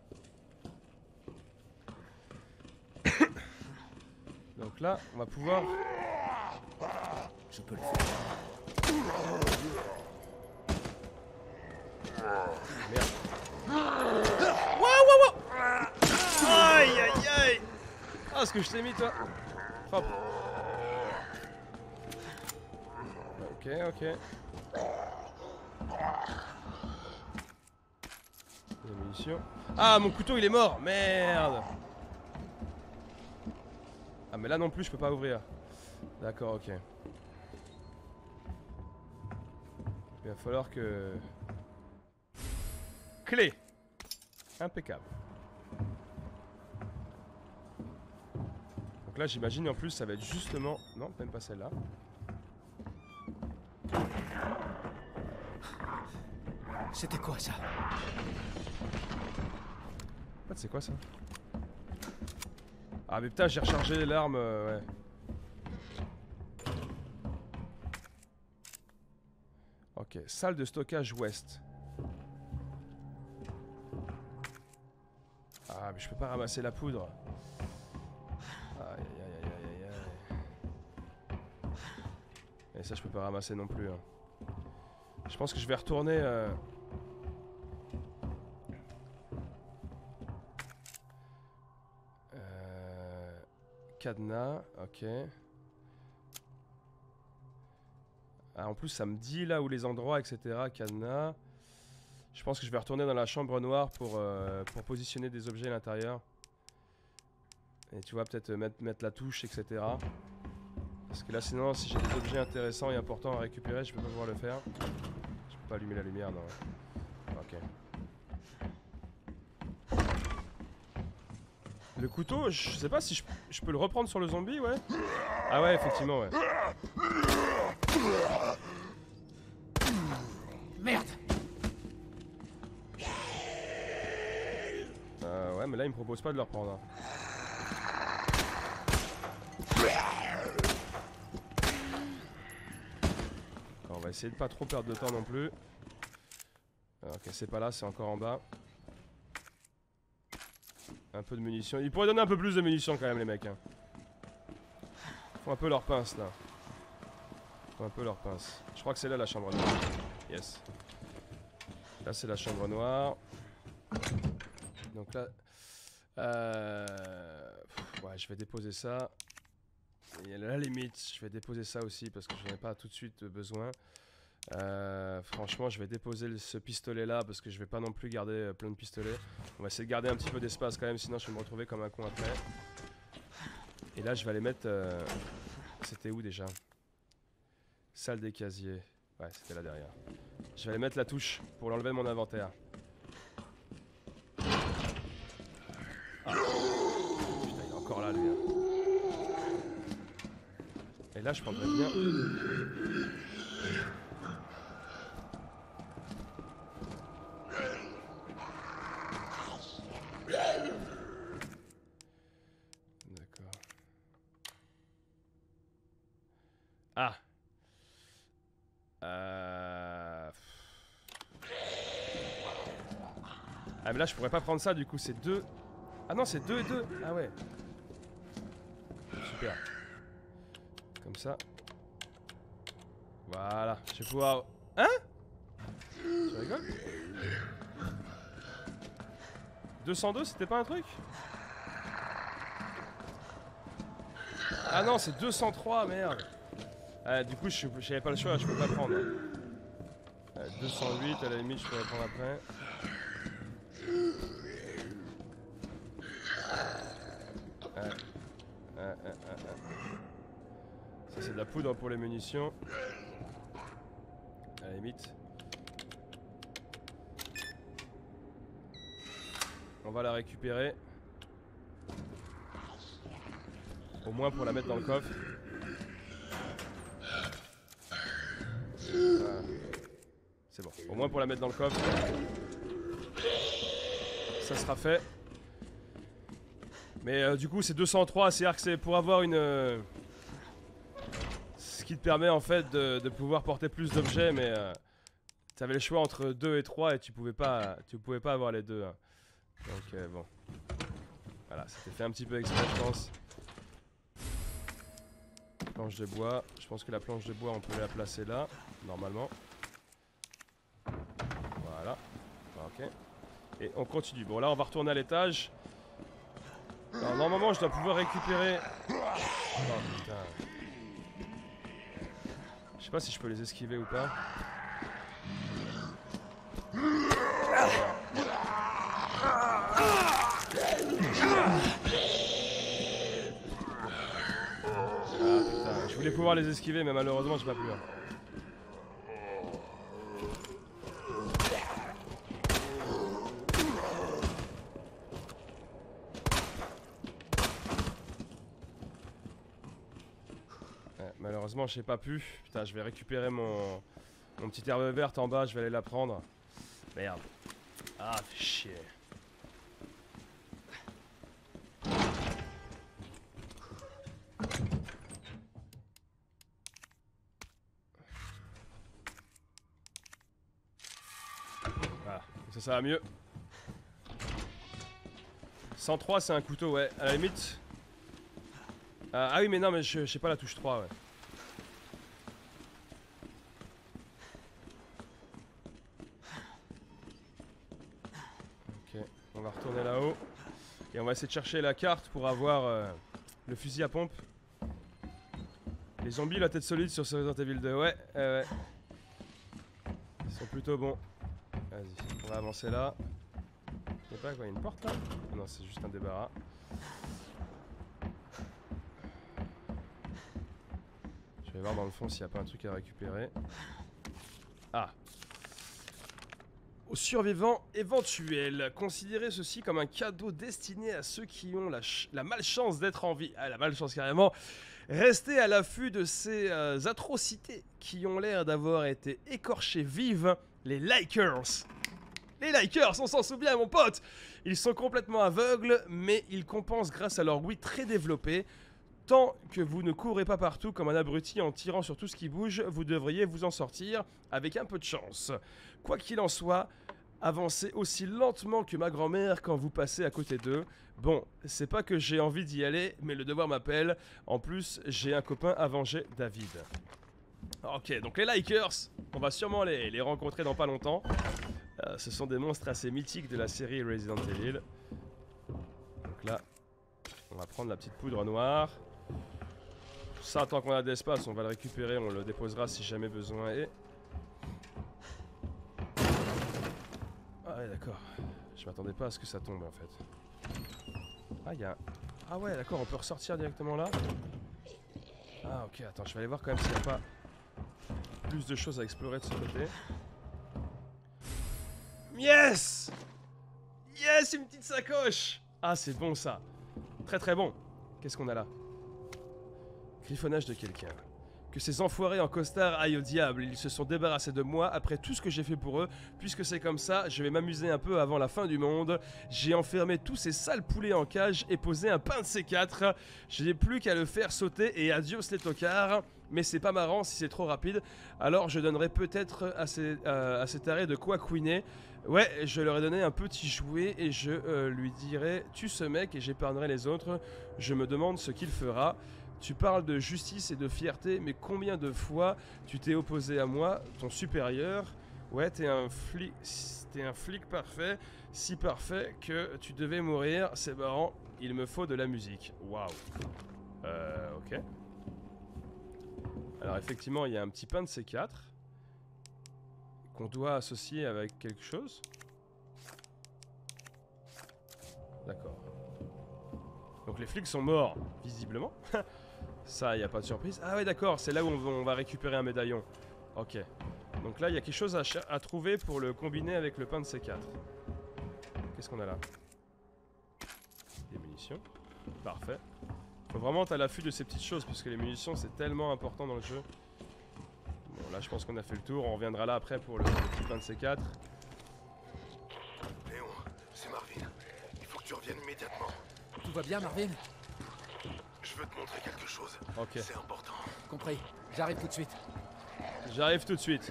Donc là, on va pouvoir... Je peux le faire. Merde. Wow. Aïe, aïe, aïe. Ah, ce que je t'ai mis, toi. Hop. Ok. Des munitions. Ah, mon couteau, il est mort. Merde. Ah, mais là non plus, je peux pas ouvrir. D'accord, ok. Il va falloir que... Clé. Impeccable. Donc Donc là j'imagine en plus ça va être justement... Non, même pas celle-là. C'était quoi ça? What, c'est quoi ça? Ah mais putain, j'ai rechargé l'arme, ouais. Ok, salle de stockage ouest. Ah mais je peux pas ramasser la poudre. Aïe aïe aïe aïe aïe aïe. Et ça je peux pas ramasser non plus. Hein. Je pense que je vais retourner... Cadenas, ok. Ah, en plus ça me dit là où les endroits, etc. Cadenas. Je pense que je vais retourner dans la chambre noire pour positionner des objets à l'intérieur. Et tu vois, peut-être mettre la touche, etc. Parce que là sinon, si j'ai des objets intéressants et importants à récupérer, je peux pas pouvoir le faire. Je peux pas allumer la lumière, non. Ok. Le couteau, je sais pas si je peux le reprendre sur le zombie, ouais. Ah ouais, effectivement, ouais. Merde! Ouais, mais là, il me propose pas de le reprendre. Hein. On va essayer de pas trop perdre de temps non plus. Ok, c'est pas là, c'est encore en bas. Un peu de munitions. Ils pourraient donner un peu plus de munitions quand même les mecs. Hein. Faut un peu leur pince là. Faut un peu leur pince. Je crois que c'est là la chambre noire. Yes. Là c'est la chambre noire. Donc là... ouais, je vais déposer ça. Et à la limite, je vais déposer ça aussi parce que je n'en ai pas tout de suite besoin. Franchement, je vais déposer ce pistolet là parce que je vais pas non plus garder plein de pistolets. On va essayer de garder un petit peu d'espace quand même, sinon je vais me retrouver comme un con après. Et là, je vais aller mettre. C'était où déjà? Salle des casiers. Ouais, c'était là derrière. Je vais aller mettre la touche pour l'enlever de mon inventaire. Ah. Putain, il est encore là lui. Hein. Et là, je prendrais bien. Ah. Ah mais là je pourrais pas prendre ça du coup, c'est 2. Ah non, c'est 2 et 2. Ah ouais. Super. Comme ça. Voilà, je vais pouvoir... Hein? Tu rigoles? 202, c'était pas un truc? Ah non, c'est 203, merde. Du coup, j'avais pas le choix, je peux pas prendre. 208, à la limite, je pourrais prendre après. Ça, c'est de la poudre pour les munitions. À la limite. On va la récupérer. Au moins pour la mettre dans le coffre. C'est bon, au moins pour la mettre dans le coffre. Ça sera fait. Mais du coup c'est 203, c'est-à-dire que c'est pour avoir une... ce qui te permet en fait de pouvoir porter plus d'objets, mais tu avais le choix entre 2 et 3 et tu pouvais pas avoir les deux. Hein. Donc bon. Voilà, c'était fait un petit peu exprès je pense. Planche de bois, je pense que la planche de bois on peut la placer là, normalement. Voilà, ok. Et on continue. Bon là on va retourner à l'étage. Alors normalement je dois pouvoir récupérer... Oh putain. Je sais pas si je peux les esquiver ou pas. Je voulais pouvoir les esquiver mais malheureusement j'ai pas pu. Hein. Malheureusement, j'ai pas pu. Putain, je vais récupérer mon petite herbe verte en bas, je vais aller la prendre. Merde. Ah, fait chier. Voilà, ça va mieux. 103, c'est un couteau, ouais, à la limite. Ah oui, mais non, mais je sais pas la touche 3, ouais. Ok, on va retourner là-haut. Et on va essayer de chercher la carte pour avoir le fusil à pompe. Les zombies, la tête solide sur ce Resident Evil 2, ouais, ouais. Ils sont plutôt bons. Vas-y, on va avancer là. Il y a pas quoi, une porte là? Non, c'est juste un débarras. Je vais voir dans le fond s'il n'y a pas un truc à récupérer. Ah! Aux survivants éventuels, considérez ceci comme un cadeau destiné à ceux qui ont la malchance d'être en vie. Ah, la malchance carrément! Restez à l'affût de ces atrocités qui ont l'air d'avoir été écorchées vives, les Likers. Les Likers, on s'en souvient mon pote! Ils sont complètement aveugles, mais ils compensent grâce à leur ouïe très développée. Tant que vous ne courez pas partout comme un abruti en tirant sur tout ce qui bouge, vous devriez vous en sortir avec un peu de chance. Quoi qu'il en soit, avancez aussi lentement que ma grand-mère quand vous passez à côté d'eux. Bon, c'est pas que j'ai envie d'y aller, mais le devoir m'appelle. En plus, j'ai un copain à venger, David. Ok, donc les Likers, on va sûrement les rencontrer dans pas longtemps. Ce sont des monstres assez mythiques de la série Resident Evil. Donc là, on va prendre la petite poudre noire. Ça, tant qu'on a de l'espace, on va le récupérer, on le déposera si jamais besoin est. Ah ouais, d'accord. Je m'attendais pas à ce que ça tombe en fait. Ah, il y a... Ah ouais, d'accord, on peut ressortir directement là. Ah ok, attends, je vais aller voir quand même s'il n'y a pas plus de choses à explorer de ce côté. Yes! Yes, une petite sacoche! Ah, c'est bon ça. Très très bon. Qu'est-ce qu'on a là? Griffonnage de quelqu'un. Que ces enfoirés en costard aillent au diable. Ils se sont débarrassés de moi après tout ce que j'ai fait pour eux. Puisque c'est comme ça, je vais m'amuser un peu avant la fin du monde. J'ai enfermé tous ces sales poulets en cage et posé un pain de C4. Je n'ai plus qu'à le faire sauter et adios les tocards. Mais c'est pas marrant si c'est trop rapide. Alors je donnerai peut-être à ces tarés de quoi couiner. Ouais, je leur ai donné un petit jouet et je lui dirai « Tue ce mec et j'épargnerai les autres. Je me demande ce qu'il fera. » Tu parles de justice et de fierté, mais combien de fois tu t'es opposé à moi, ton supérieur? Ouais, t'es un flic parfait, si parfait que tu devais mourir, c'est marrant, il me faut de la musique. Waouh. Ok. Alors effectivement, il y a un petit pain de C4 qu'on doit associer avec quelque chose. D'accord. Donc les flics sont morts, visiblement. Ça, il n'y a pas de surprise. Ah ouais, d'accord, c'est là où on va récupérer un médaillon. Ok. Donc là, il y a quelque chose à trouver pour le combiner avec le pain de C4. Qu'est-ce qu'on a là? Des munitions. Parfait. Faut vraiment être à l'affût de ces petites choses, parce que les munitions, c'est tellement important dans le jeu. Bon, là, je pense qu'on a fait le tour. On reviendra là après pour le petit pain de C4. Léon, c'est Marvin. Il faut que tu reviennes immédiatement. Tout va bien, Marvin? Je veux te montrer quelque chose. Ok. C'est important. Compris. J'arrive tout de suite. J'arrive tout de suite.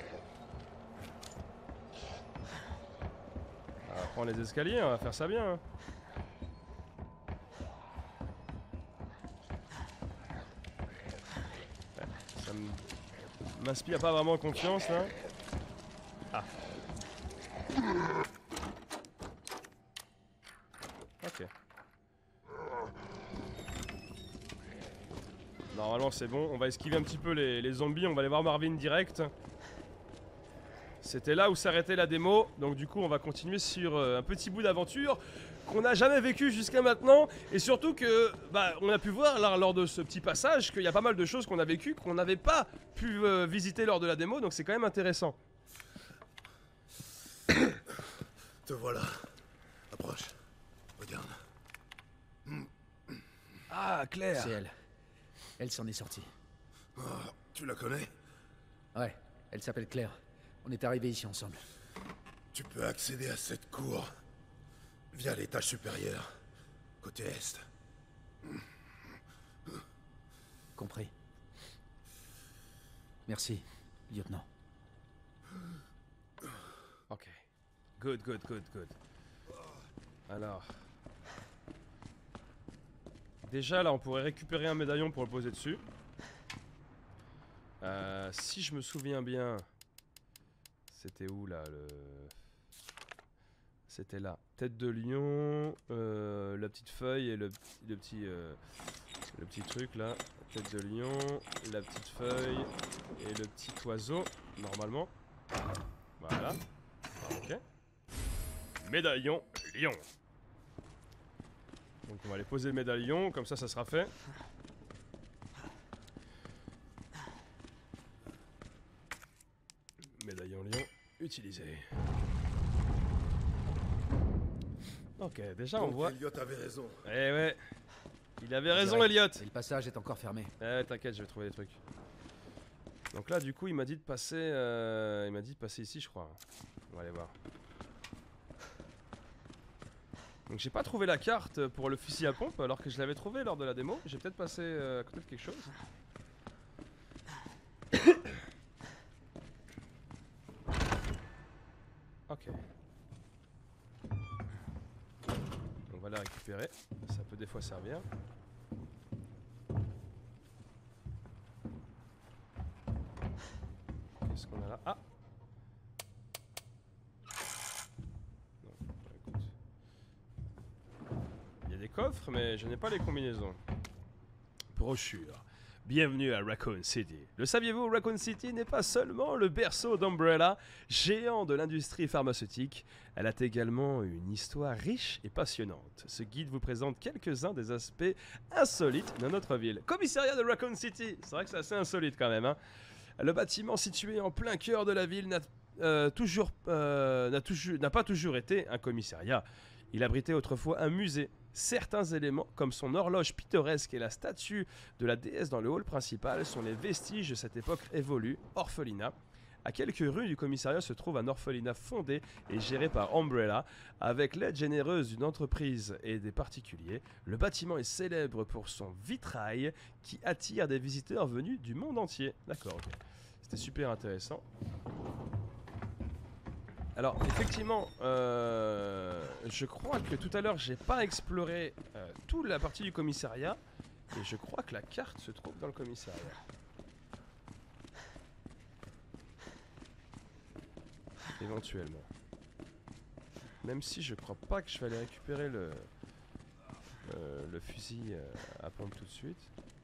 On va prendre les escaliers, on va faire ça bien. Hein. Ouais, ça m'inspire pas vraiment confiance là. Ah. Ok. Normalement c'est bon, on va esquiver un petit peu les zombies, on va aller voir Marvin direct. C'était là où s'arrêtait la démo, donc du coup on va continuer sur un petit bout d'aventure qu'on n'a jamais vécu jusqu'à maintenant. Et surtout que, on a pu voir là, lors de ce petit passage qu'il y a pas mal de choses qu'on a vécues qu'on n'avait pas pu visiter lors de la démo, donc c'est quand même intéressant. Te voilà. Approche. Regarde. Ah, Claire. C'est elle. Elle s'en est sortie. Tu la connais? Ouais, elle s'appelle Claire. On est arrivés ici ensemble. Tu peux accéder à cette cour via l'étage supérieur, côté est. Compris. Merci, lieutenant. Ok. Good, good, good, good. Alors... Déjà là on pourrait récupérer un médaillon pour le poser dessus. Si je me souviens bien... C'était où là le... C'était là. Tête de lion, la petite feuille et le petit truc là. Tête de lion, la petite feuille et le petit oiseau, normalement. Voilà. Ok. Médaillon lion. Donc on va aller poser le médaillon, comme ça sera fait. Médaillon lion utilisé. Ok, déjà on voit... Elliot avait raison. Eh ouais. Il avait raison Elliot. Et le passage est encore fermé. Eh t'inquiète, je vais trouver des trucs. Donc là du coup il m'a dit de passer ici je crois. On va aller voir. Donc j'ai pas trouvé la carte pour le fusil à pompe alors que je l'avais trouvé lors de la démo. J'ai peut-être passé à côté de quelque chose. Ok. On va la récupérer. Ça peut des fois servir. Qu'est-ce qu'on a là? Ah! Non, bah écoute. Il y a des coffres, mais je n'ai pas les combinaisons. Brochure. Bienvenue à Raccoon City. Le saviez-vous, Raccoon City n'est pas seulement le berceau d'Umbrella, géant de l'industrie pharmaceutique. Elle a également une histoire riche et passionnante. Ce guide vous présente quelques-uns des aspects insolites de notre ville. Commissariat de Raccoon City. C'est vrai que c'est assez insolite quand même, hein. Le bâtiment situé en plein cœur de la ville n'a pas toujours été un commissariat. Il abritait autrefois un musée. Certains éléments, comme son horloge pittoresque et la statue de la déesse dans le hall principal, sont les vestiges de cette époque évolue, orphelinat. À quelques rues du commissariat se trouve un orphelinat fondé et géré par Umbrella. Avec l'aide généreuse d'une entreprise et des particuliers, le bâtiment est célèbre pour son vitrail qui attire des visiteurs venus du monde entier. D'accord, ok. C'était super intéressant. Alors effectivement, je crois que tout à l'heure j'ai pas exploré toute la partie du commissariat et je crois que la carte se trouve dans le commissariat. Éventuellement. Même si je crois pas que je vais aller récupérer le fusil à pompe tout de suite.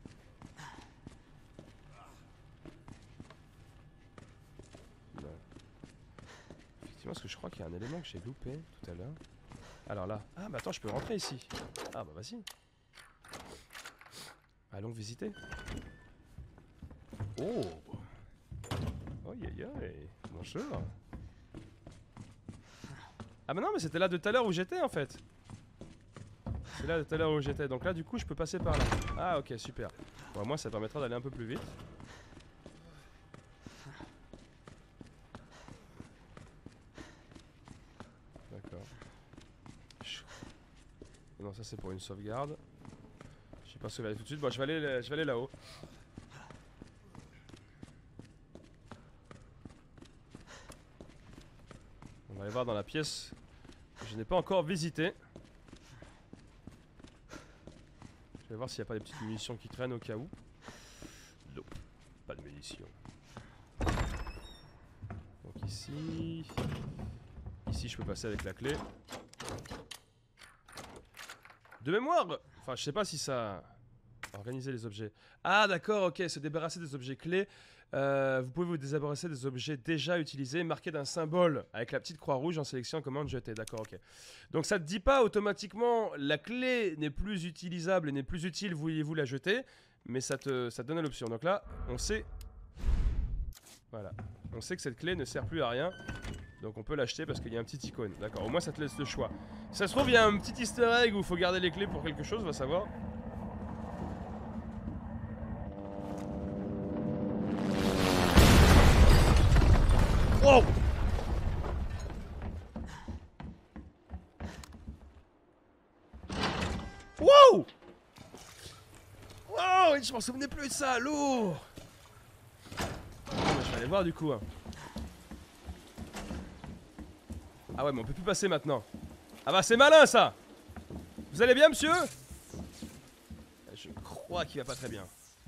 Non. Parce que je crois qu'il y a un élément que j'ai loupé tout à l'heure. Alors là... Ah bah attends, je peux rentrer ici. Ah bah vas-y. Allons visiter. Oh. Oh yeah yeah. Bonjour. Ah bah non mais c'était là de tout à l'heure où j'étais en fait. C'est là de tout à l'heure où j'étais. Donc là du coup je peux passer par là. Ah ok super. Bon moi ça permettra d'aller un peu plus vite. D'accord. Non ça c'est pour une sauvegarde. Je sais pas si je vais aller tout de suite. Bon je vais aller là-haut. On va aller voir dans la pièce que je n'ai pas encore visitée. Je vais voir s'il n'y a pas des petites munitions qui traînent au cas où. Non, pas de munitions. Donc ici... Ici je peux passer avec la clé. De mémoire. Enfin je sais pas si ça... Organiser les objets. Ah d'accord, ok, se débarrasser des objets clés. Vous pouvez vous débarrasser des objets déjà utilisés, marqués d'un symbole avec la petite croix rouge en sélection commande jetée. D'accord, ok. Donc ça ne te dit pas automatiquement la clé n'est plus utilisable et n'est plus utile, vouliez-vous la jeter, mais ça te donne l'option. Donc là, on sait... Voilà. On sait que cette clé ne sert plus à rien. Donc on peut l'acheter parce qu'il y a un petit icône. D'accord, au moins ça te laisse le choix. Si ça se trouve, il y a un petit easter egg où il faut garder les clés pour quelque chose, on va savoir. oui, je m'en souvenais plus de ça, lourd. Je vais aller voir du coup. Hein. Ah ouais, mais on peut plus passer maintenant. Ah bah c'est malin ça. Vous allez bien, monsieur? Je crois qu'il va pas très bien.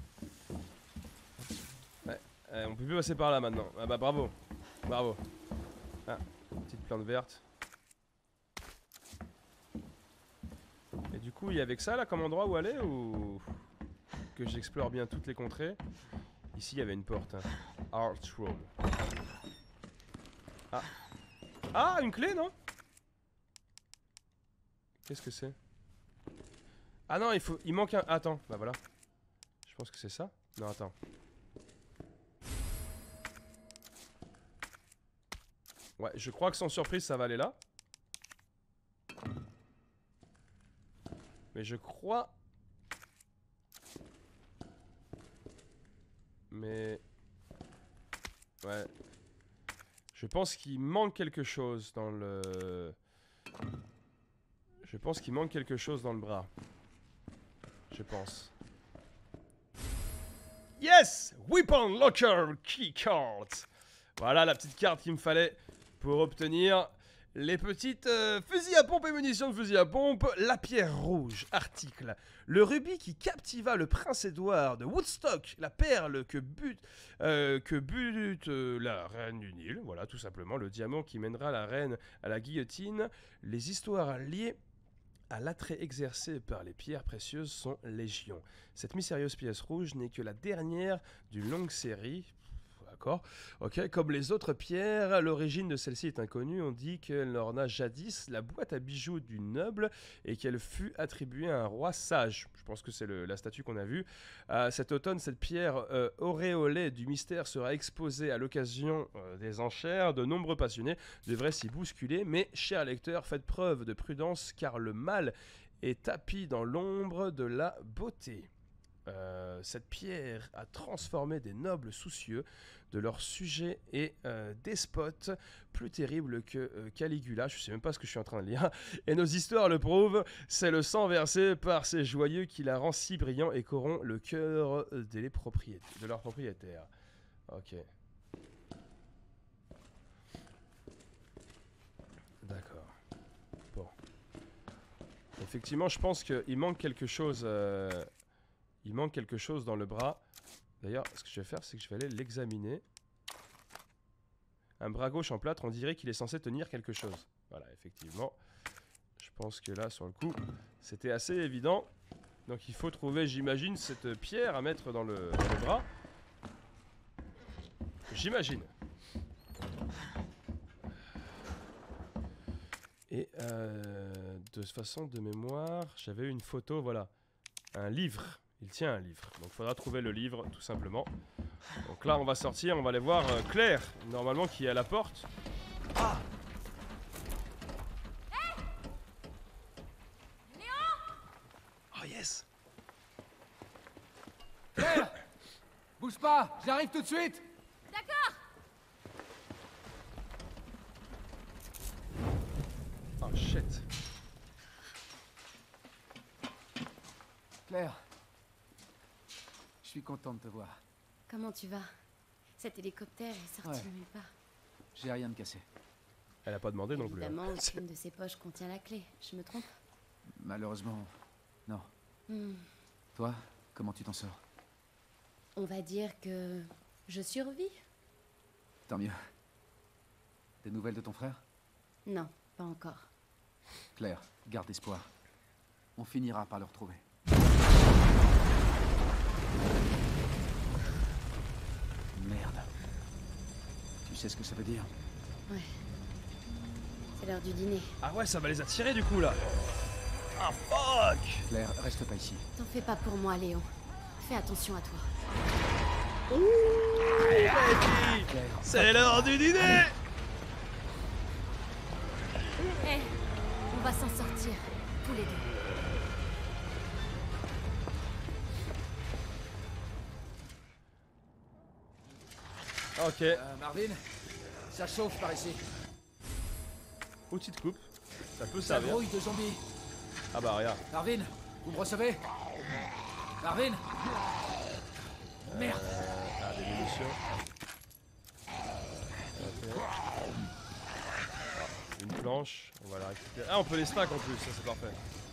Ouais, on peut plus passer par là maintenant. Ah bah bravo. Bravo. Ah, petite plante verte. Et du coup, il y avait que ça là comme endroit où aller ou que j'explore bien toutes les contrées? Ici, il y avait une porte. Hein. Art Room. Ah. Ah, une clé, non? Qu'est-ce que c'est? Ah non, il manque un... Attends, bah voilà. Je pense que c'est ça. Non, attends. Ouais, je crois que sans surprise, ça va aller là. Mais je crois... Mais... Ouais. Je pense qu'il manque quelque chose dans le... Je pense qu'il manque quelque chose dans le bras. Je pense. Yes! Weapon Locker Key Card. Voilà la petite carte qu'il me fallait pour obtenir les petites fusils à pompe et munitions de fusils à pompe. La pierre rouge, article. Le rubis qui captiva le prince Édouard de Woodstock. La perle que bute la reine du Nil. Voilà, tout simplement. Le diamant qui mènera la reine à la guillotine. Les histoires liées à l'attrait exercé par les pierres précieuses sont légion. Cette mystérieuse pièce rouge n'est que la dernière d'une longue série. D'accord. Ok. Comme les autres pierres, l'origine de celle-ci est inconnue. On dit qu'elle orna jadis la boîte à bijoux du noble et qu'elle fut attribuée à un roi sage. Je pense que c'est la statue qu'on a vue. Cet automne, cette pierre auréolée du mystère sera exposée à l'occasion des enchères. De nombreux passionnés devraient s'y bousculer. Mais, chers lecteurs, faites preuve de prudence car le mal est tapi dans l'ombre de la beauté. Cette pierre a transformé des nobles soucieux de leur sujet et despotes plus terribles que Caligula. Je sais même pas ce que je suis en train de lire. Et nos histoires le prouvent. C'est le sang versé par ces joyeux qui la rend si brillant et corrompt le cœur de leurs propriétaires. Ok. D'accord. Bon. Effectivement, je pense qu'il manque quelque chose. Il manque quelque chose dans le bras. D'ailleurs, ce que je vais faire, c'est que je vais aller l'examiner. Un bras gauche en plâtre, on dirait qu'il est censé tenir quelque chose. Voilà, effectivement. Je pense que là, sur le coup, c'était assez évident. Donc il faut trouver, j'imagine, cette pierre à mettre dans le bras. J'imagine. Et de toute façon, de mémoire, j'avais une photo, voilà. Un livre. Il tient un livre, donc il faudra trouver le livre tout simplement. Donc là on va sortir, on va aller voir Claire, normalement qui est à la porte. Ah! Hey! Léon! Oh yes! Claire! Bouge pas, j'arrive tout de suite! D'accord! Oh shit! Claire. Je suis content de te voir. Comment tu vas? Cet hélicoptère est sorti de nulle part. J'ai rien de cassé. Elle a pas demandé non plus. Évidemment, aucune de ces poches contient la clé. Je me trompe? Malheureusement, non. Toi, comment tu t'en sors? On va dire que je survis? Tant mieux. Des nouvelles de ton frère? Non, pas encore. Claire, garde espoir. On finira par le retrouver. Merde. Tu sais ce que ça veut dire? Ouais. C'est l'heure du dîner. Ah ouais, ça va les attirer du coup là. Ah fuck! Claire, reste pas ici. T'en fais pas pour moi, Léon. Fais attention à toi. C'est l'heure du dîner! Hé, on va s'en sortir, tous les deux. Ok. Marvin, ça chauffe par ici. Outil de coupe. Ça peut Ça servir. brouille de zombies. Ah bah regarde. Marvin, vous me recevez? Marvin. Merde. Ah, des munitions. Ok. Une planche, on va la récupérer. Ah, on peut les stack en plus, ça c'est parfait.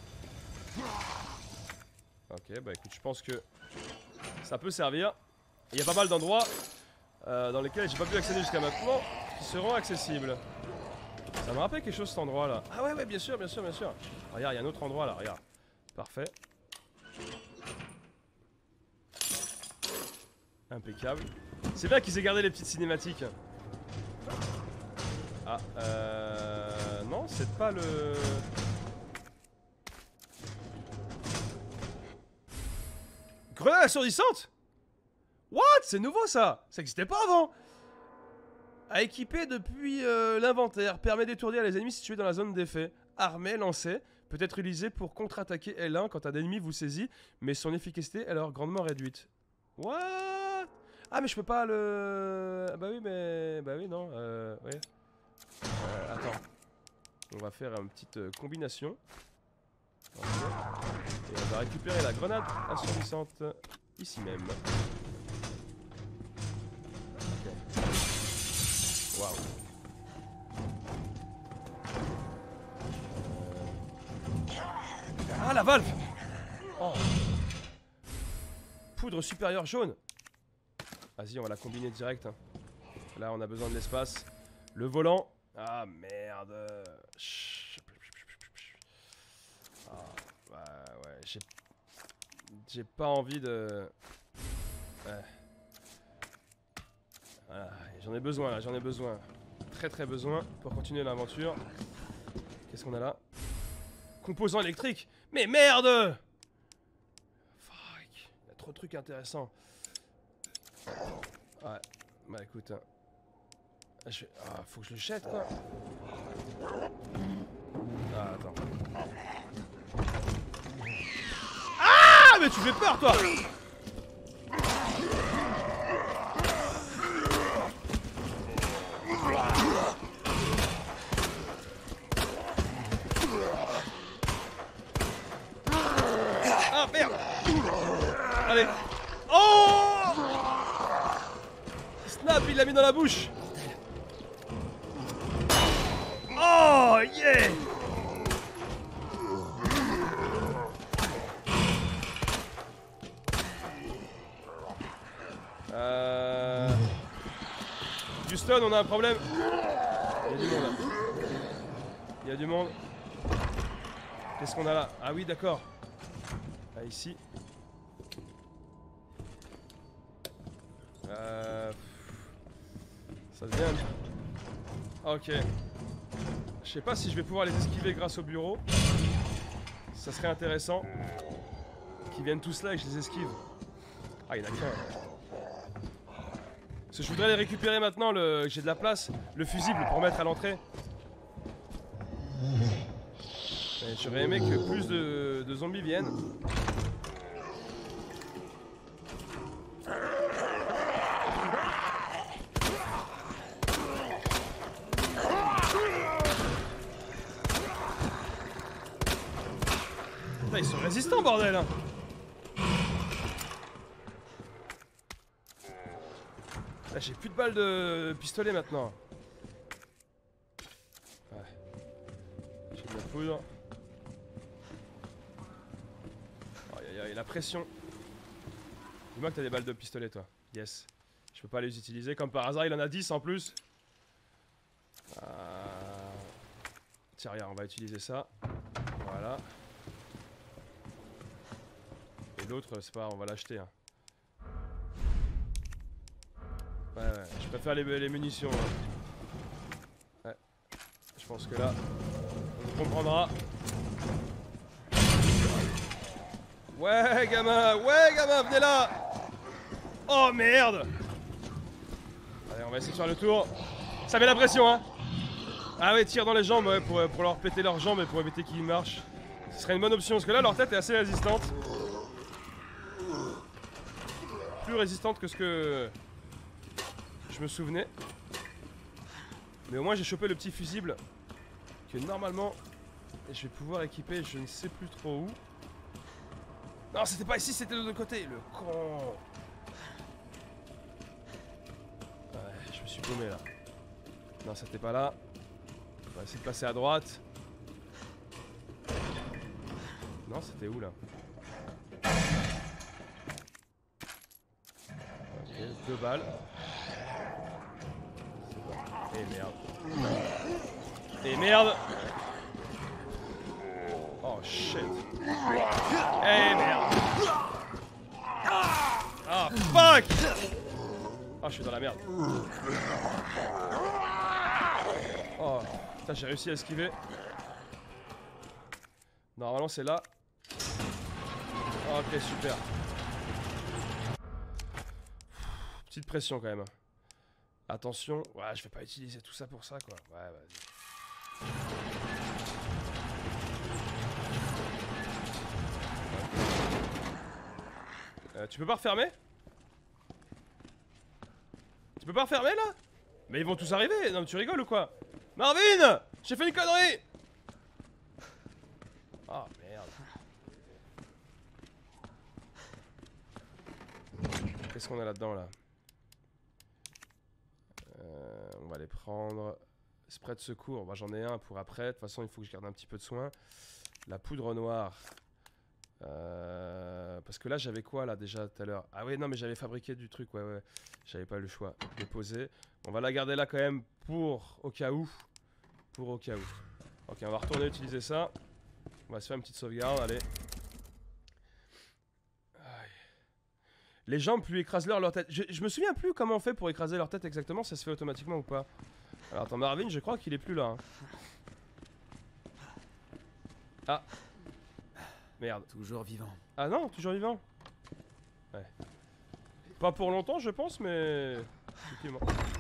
Ok, bah écoute, je pense que ça peut servir. Il y a pas mal d'endroits dans lesquels j'ai pas pu accéder jusqu'à maintenant qui seront accessibles. Ça me rappelle quelque chose cet endroit là. Ah ouais, bien sûr, bien sûr, bien sûr. Regarde, il y a un autre endroit là, regarde. Parfait. Impeccable. C'est bien qu'ils aient gardé les petites cinématiques. Ah, non, c'est pas le... Grenade assourdissante? What? C'est nouveau ça? Ça n'existait pas avant. À équiper depuis l'inventaire, permet d'étourdir les ennemis situés dans la zone d'effet. Armé, lancé, peut être utilisé pour contre-attaquer L1 quand un ennemi vous saisit, mais son efficacité est alors grandement réduite. What? Ah mais je peux pas le... Bah oui mais... Bah oui non, ouais. Attends. On va faire une petite combinaison. Okay. Et on va récupérer la grenade assourdissante ici même. Ok. Waouh. Ah la valve. Oh. Poudre supérieure jaune. Vas-y, on va la combiner direct. Hein. Là, on a besoin de l'espace. Le volant. Ah merde. Ah, ouais, j'ai pas envie de... Ouais. Voilà, j'en ai besoin là, j'en ai besoin. Très besoin pour continuer l'aventure. Qu'est-ce qu'on a là? Composant électrique. Mais merde! Fuck. Il y a trop de trucs intéressants. Ouais, bah écoute. Hein. Ah, faut que je le jette quoi. Ah, attends. Ah, mais tu fais peur toi! Ah, merde! Allez! Oh! Snap, il l'a mis dans la bouche! Oh, yeah! Houston, on a un problème. Il y a du monde là. Il y a du monde. Qu'est-ce qu'on a là? Ah oui, d'accord. Ah, ici. Ça devient... Ok. Je sais pas si je vais pouvoir les esquiver grâce au bureau. Ça serait intéressant. Qu'ils viennent tous là et que je les esquive. Ah, il y en a qu'un. Parce que je voudrais les récupérer maintenant, j'ai de la place, le fusible pour mettre à l'entrée. J'aurais aimé que plus de zombies viennent. Putain, ils sont résistants, bordel hein. Là j'ai plus de balles de pistolet maintenant. Ouais. J'ai de la poudre. Aïe aïe aïe, la pression. Dis-moi que t'as des balles de pistolet toi. Yes. Je peux pas les utiliser. Comme par hasard il en a 10 en plus. Tiens regarde, on va utiliser ça. Voilà. Et l'autre c'est pas, on va l'acheter hein. Ouais, je préfère les munitions. Ouais. Je pense que là, on comprendra. Ouais, gamin, venez là. Oh merde. Allez, on va essayer de faire le tour. Ça met la pression, hein. Ah ouais, tire dans les jambes ouais, pour leur péter leurs jambes et pour éviter qu'ils marchent. Ce serait une bonne option parce que là, leur tête est assez résistante. Plus résistante que ce que... je me souvenais. Mais au moins j'ai chopé le petit fusible que normalement je vais pouvoir équiper, je ne sais plus trop où. Non, c'était pas ici, c'était de l'autre côté, le con. Ouais, je me suis paumé là. Non, c'était pas là. On va essayer de passer à droite. Non, c'était où là? Ok, 2 balles. Et merde. Et merde. Oh shit. Eh merde. Ah fuck. Ah, je suis dans la merde. Oh, putain, j'ai réussi à esquiver. Normalement c'est là. Ok, super. Petite pression quand même. Attention. Ouais, je vais pas utiliser tout ça pour ça quoi. Ouais, vas-y. Tu peux pas refermer? Tu peux pas refermer là? Mais ils vont tous arriver. Non mais tu rigoles ou quoi? Marvin! J'ai fait une connerie! Ah merde. Qu'est-ce qu'on a là-dedans là? On va les prendre. Spray de secours, moi j'en ai un pour après. De toute façon il faut que je garde un petit peu de soin. La poudre noire. Parce que là j'avais quoi là déjà tout à l'heure? Ah oui non mais j'avais fabriqué du truc, ouais. J'avais pas le choix. Déposer. On va la garder là quand même pour au cas où. Pour au cas où. Ok, on va retourner utiliser ça. On va se faire une petite sauvegarde, allez. Aïe. Les jambes plus écrasent leur tête. Je me souviens plus comment on fait pour écraser leur tête exactement, ça se fait automatiquement ou pas? Alors attends, Marvin, je crois qu'il est plus là. Hein. Ah. Merde. Toujours vivant. Ah non, toujours vivant. Ouais. Pas pour longtemps, je pense, mais... Effectivement.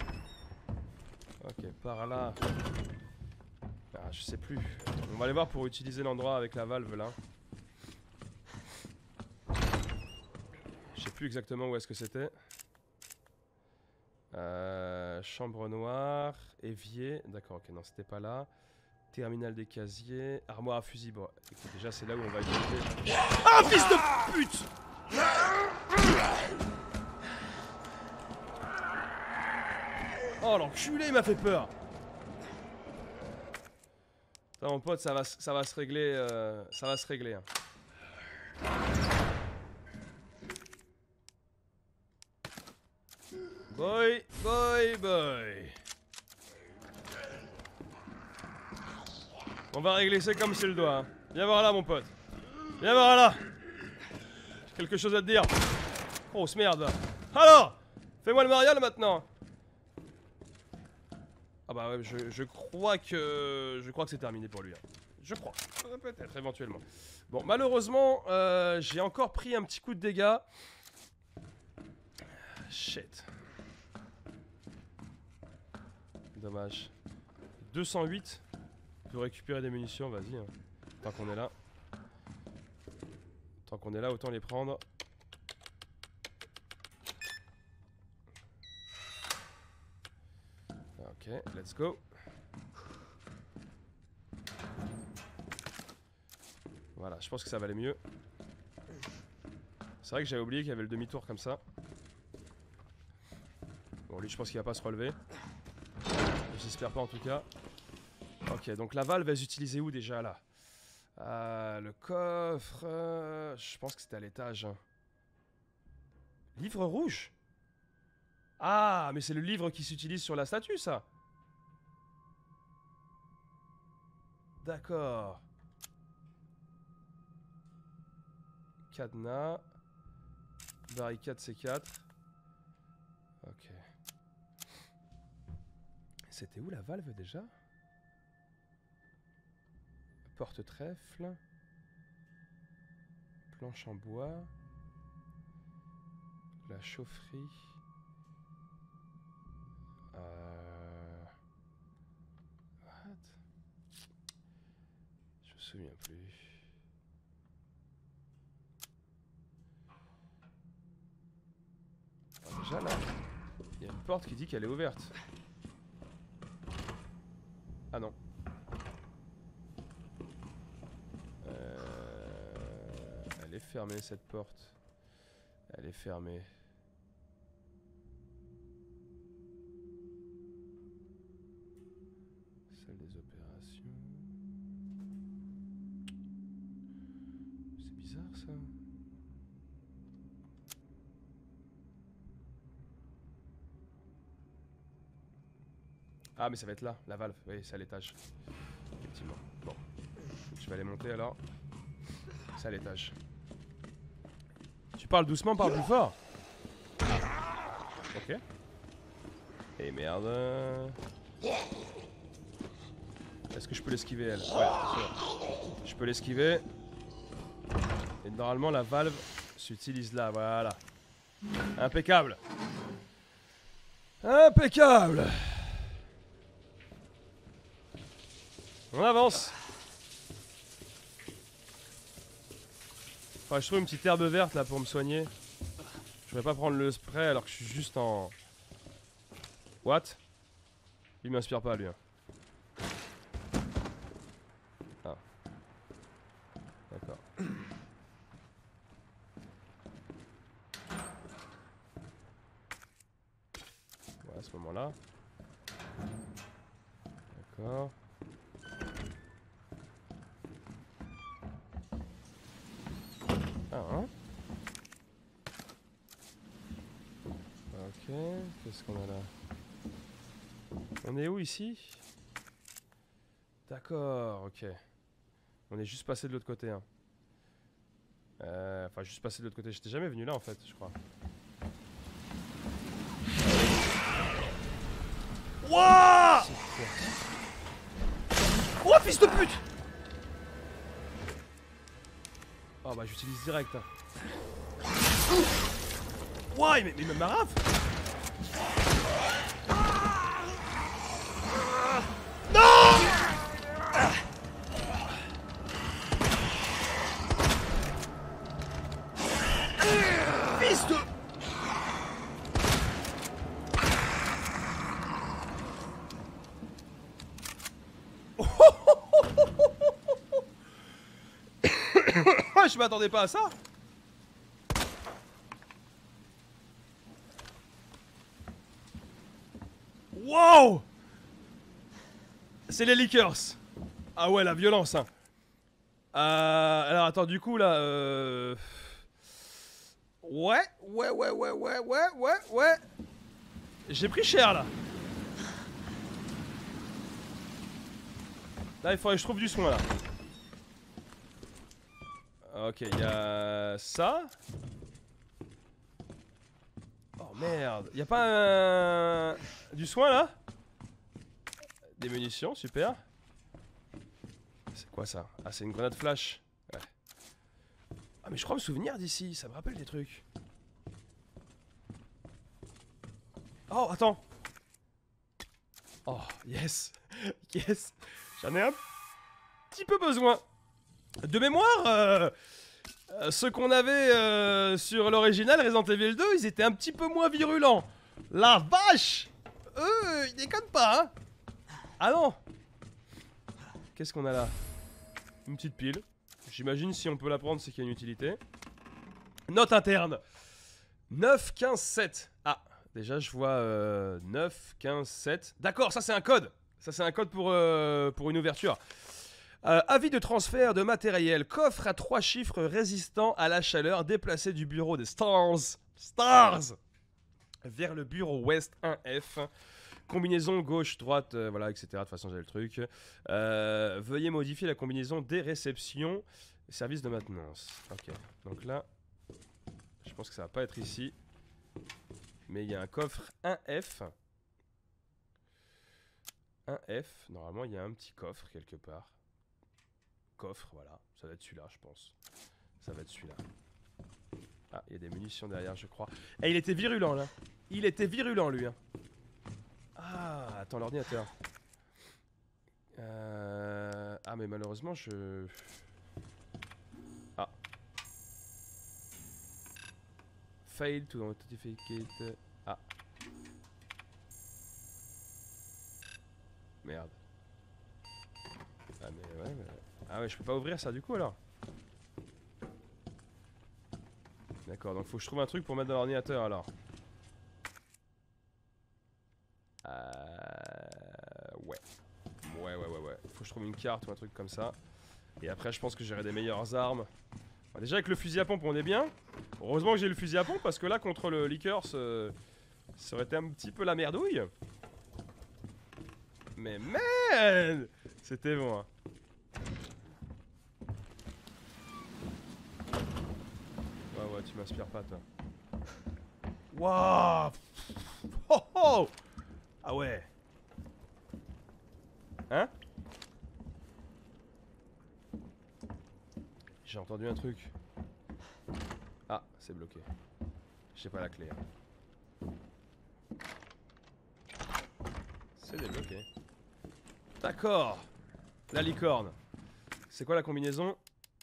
Ok, par là. Ah, je sais plus. On va aller voir pour utiliser l'endroit avec la valve là. Je sais plus exactement où est-ce que c'était. Chambre noire, évier. D'accord, ok, non, c'était pas là. Terminal des casiers, armoire à fusil. Bon, écoute, déjà c'est là où on va utiliser. Ah, fils de pute! Oh l'enculé, il m'a fait peur. Putain, mon pote, ça va se régler. Ça va se régler. Hein. Boy. On va régler ça comme c'est le doigt. Hein. Viens voir là, mon pote. Viens voir là. J'ai quelque chose à te dire. Grosse merde. Alors, fais-moi le mariole maintenant. Ah bah ouais, je crois que c'est terminé pour lui. Hein. Je crois. Peut-être, éventuellement. Bon, malheureusement, j'ai encore pris un petit coup de dégâts. Shit. Dommage. 208. On peut récupérer des munitions, vas-y. Hein. Tant qu'on est là. Tant qu'on est là, autant les prendre. Ok, let's go. Voilà, je pense que ça va aller mieux. C'est vrai que j'avais oublié qu'il y avait le demi-tour comme ça. Bon, lui, je pense qu'il va pas se relever. J'espère pas en tout cas. Ok, donc la valve, elle est utilisée où déjà là? Le coffre... je pense que c'était à l'étage. Livre rouge? Ah, mais c'est le livre qui s'utilise sur la statue, ça. D'accord. Cadenas. Barricade C4. Ok. C'était où la valve déjà? Porte-trèfle. Planche en bois. La chaufferie. What? Je me souviens plus. Alors déjà là, il y a une porte qui dit qu'elle est ouverte. Ah non. Elle est fermée cette porte. Elle est fermée. Salle des opérations. C'est bizarre ça. Ah mais ça va être là, la valve. Oui, c'est à l'étage. Effectivement. Bon. Je vais aller monter alors. C'est à l'étage. Tu parles doucement, parle plus fort. Ok. Et merde. Est-ce que je peux l'esquiver elle? Ouais, sûr. Je peux l'esquiver. Et normalement la valve s'utilise là, voilà. Impeccable. Impeccable. On avance. Enfin, je trouve une petite herbe verte là pour me soigner. Je vais pas prendre le spray alors que je suis juste en... What? Il m'inspire pas lui. Hein. Ah. D'accord. Voilà, à ce moment-là. D'accord. Ah, hein. Ok, qu'est-ce qu'on a là? On est où ici? D'accord, ok. On est juste passé de l'autre côté. Hein. Enfin, juste passé de l'autre côté. J'étais jamais venu là en fait, je crois. Wouah! Oh, fils de pute! Oh bah j'utilise direct. Ouah, il me marave. Non! Fils de... Je m'attendais pas à ça. Wow! C'est les liqueurs. Ah ouais, la violence. Hein. Alors attends, du coup là... Ouais. J'ai pris cher là. Là, il faudrait que je trouve du soin là. Ok, il y a ça. Oh merde, il y a pas du soin là? Des munitions, super. C'est quoi ça? Ah, c'est une grenade flash. Ouais. Ah, mais je crois me souvenir d'ici, ça me rappelle des trucs. Oh, attends. Oh, yes. Yes. J'en ai un petit peu besoin. De mémoire, ceux qu'on avait sur l'original Resident Evil 2, ils étaient un petit peu moins virulents. La vache! Eux, ils déconnent pas, hein? Ah non! Qu'est-ce qu'on a là? Une petite pile. J'imagine si on peut la prendre, c'est qu'il y a une utilité. Note interne. 9, 15, 7. Ah, déjà je vois 9, 15, 7. D'accord, ça c'est un code. Ça c'est un code pour une ouverture. Avis de transfert de matériel. Coffre à 3 chiffres résistant à la chaleur déplacé du bureau des Stars vers le bureau Ouest 1F. Combinaison gauche, droite, voilà, etc. De toute façon, j'ai le truc. Veuillez modifier la combinaison des réceptions. Service de maintenance. Ok, donc là, je pense que ça va pas être ici. Mais il y a un coffre 1F. 1F, normalement, il y a un petit coffre quelque part. Coffre, voilà, ça va être celui-là, je pense. Ça va être celui-là. Ah, il y a des munitions derrière, je crois. Et il était virulent, là. Il était virulent, lui. Hein. Ah, attends, l'ordinateur. Ah, mais malheureusement, je... Ah. Fail to authenticate. Ah. Merde. Ah, mais ouais, mais... Ah ouais, je peux pas ouvrir ça du coup alors. D'accord, donc faut que je trouve un truc pour mettre dans l'ordinateur alors. Ouais. Ouais. Faut que je trouve une carte ou un truc comme ça. Et après, je pense que j'aurai des meilleures armes. Bon, déjà, avec le fusil à pompe, on est bien. Heureusement que j'ai le fusil à pompe parce que là, contre le Lickers, ça aurait été un petit peu la merdouille. Mais man, c'était bon. Hein. Ouais, tu m'inspires pas, toi. Waouh. Oh oh. Ah ouais. Hein? J'ai entendu un truc. Ah, c'est bloqué. J'ai pas la clé. C'est débloqué. D'accord. La licorne. C'est quoi la combinaison?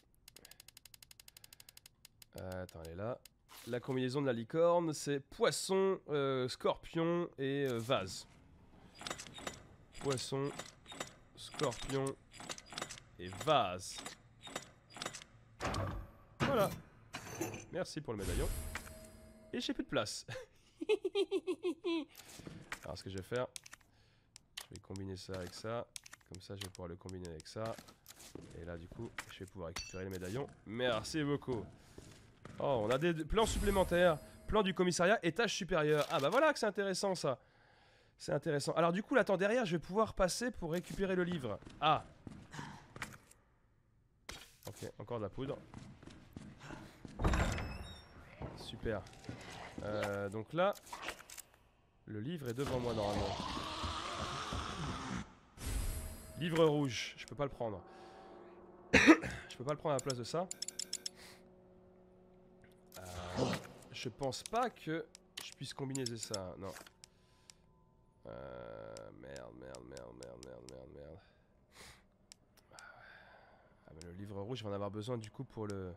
Attends, elle est là. La combinaison de la licorne, c'est poisson, scorpion et vase. Poisson, scorpion et vase. Voilà. Merci pour le médaillon. Et j'ai plus de place. Alors ce que je vais faire, je vais combiner ça avec ça. Comme ça je vais pouvoir le combiner avec ça. Et là du coup je vais pouvoir récupérer le médaillon. Merci beaucoup. Oh, on a des plans supplémentaires. Plan du commissariat, étage supérieur. Ah bah voilà que c'est intéressant ça. C'est intéressant. Alors du coup là, attends, derrière je vais pouvoir passer pour récupérer le livre. Ah. Ok, encore de la poudre. Super. Donc là, le livre est devant moi normalement. Livre rouge, je peux pas le prendre. Je peux pas le prendre à la place de ça. Je pense pas que je puisse combiner ça, non. Merde. Ah mais le livre rouge, je vais en avoir besoin du coup pour le...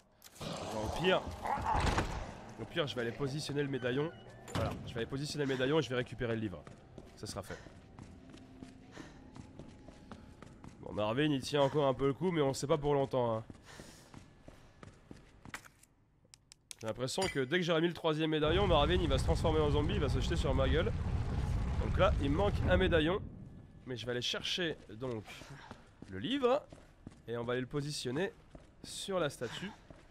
Au pire, je vais aller positionner le médaillon. Voilà, je vais aller positionner le médaillon et je vais récupérer le livre. Ça sera fait. Bon, Marvin, il tient encore un peu le coup, mais on sait pas pour longtemps. Hein. J'ai l'impression que dès que j'aurai mis le troisième médaillon, Marvin, il va se transformer en zombie, il va se jeter sur ma gueule. Donc là, il me manque un médaillon. Mais je vais aller chercher, donc, le livre. Et on va aller le positionner sur la statue.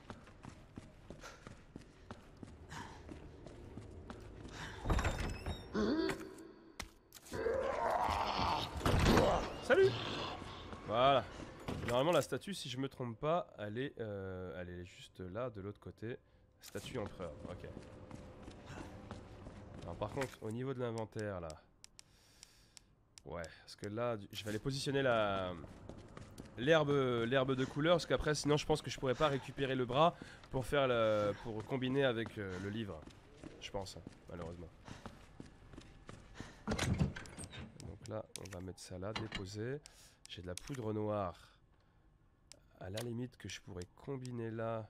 Salut! Voilà. Normalement la statue, si je me trompe pas, elle est juste là, de l'autre côté. Statue empereur, ok. Alors par contre, au niveau de l'inventaire là... Ouais, parce que là, je vais aller positionner l'herbe de couleur, parce qu'après, sinon je pense que je pourrais pas récupérer le bras pour faire pour combiner avec le livre. Je pense, malheureusement. Donc là, on va mettre ça là, déposer. J'ai de la poudre noire. À la limite que je pourrais combiner là.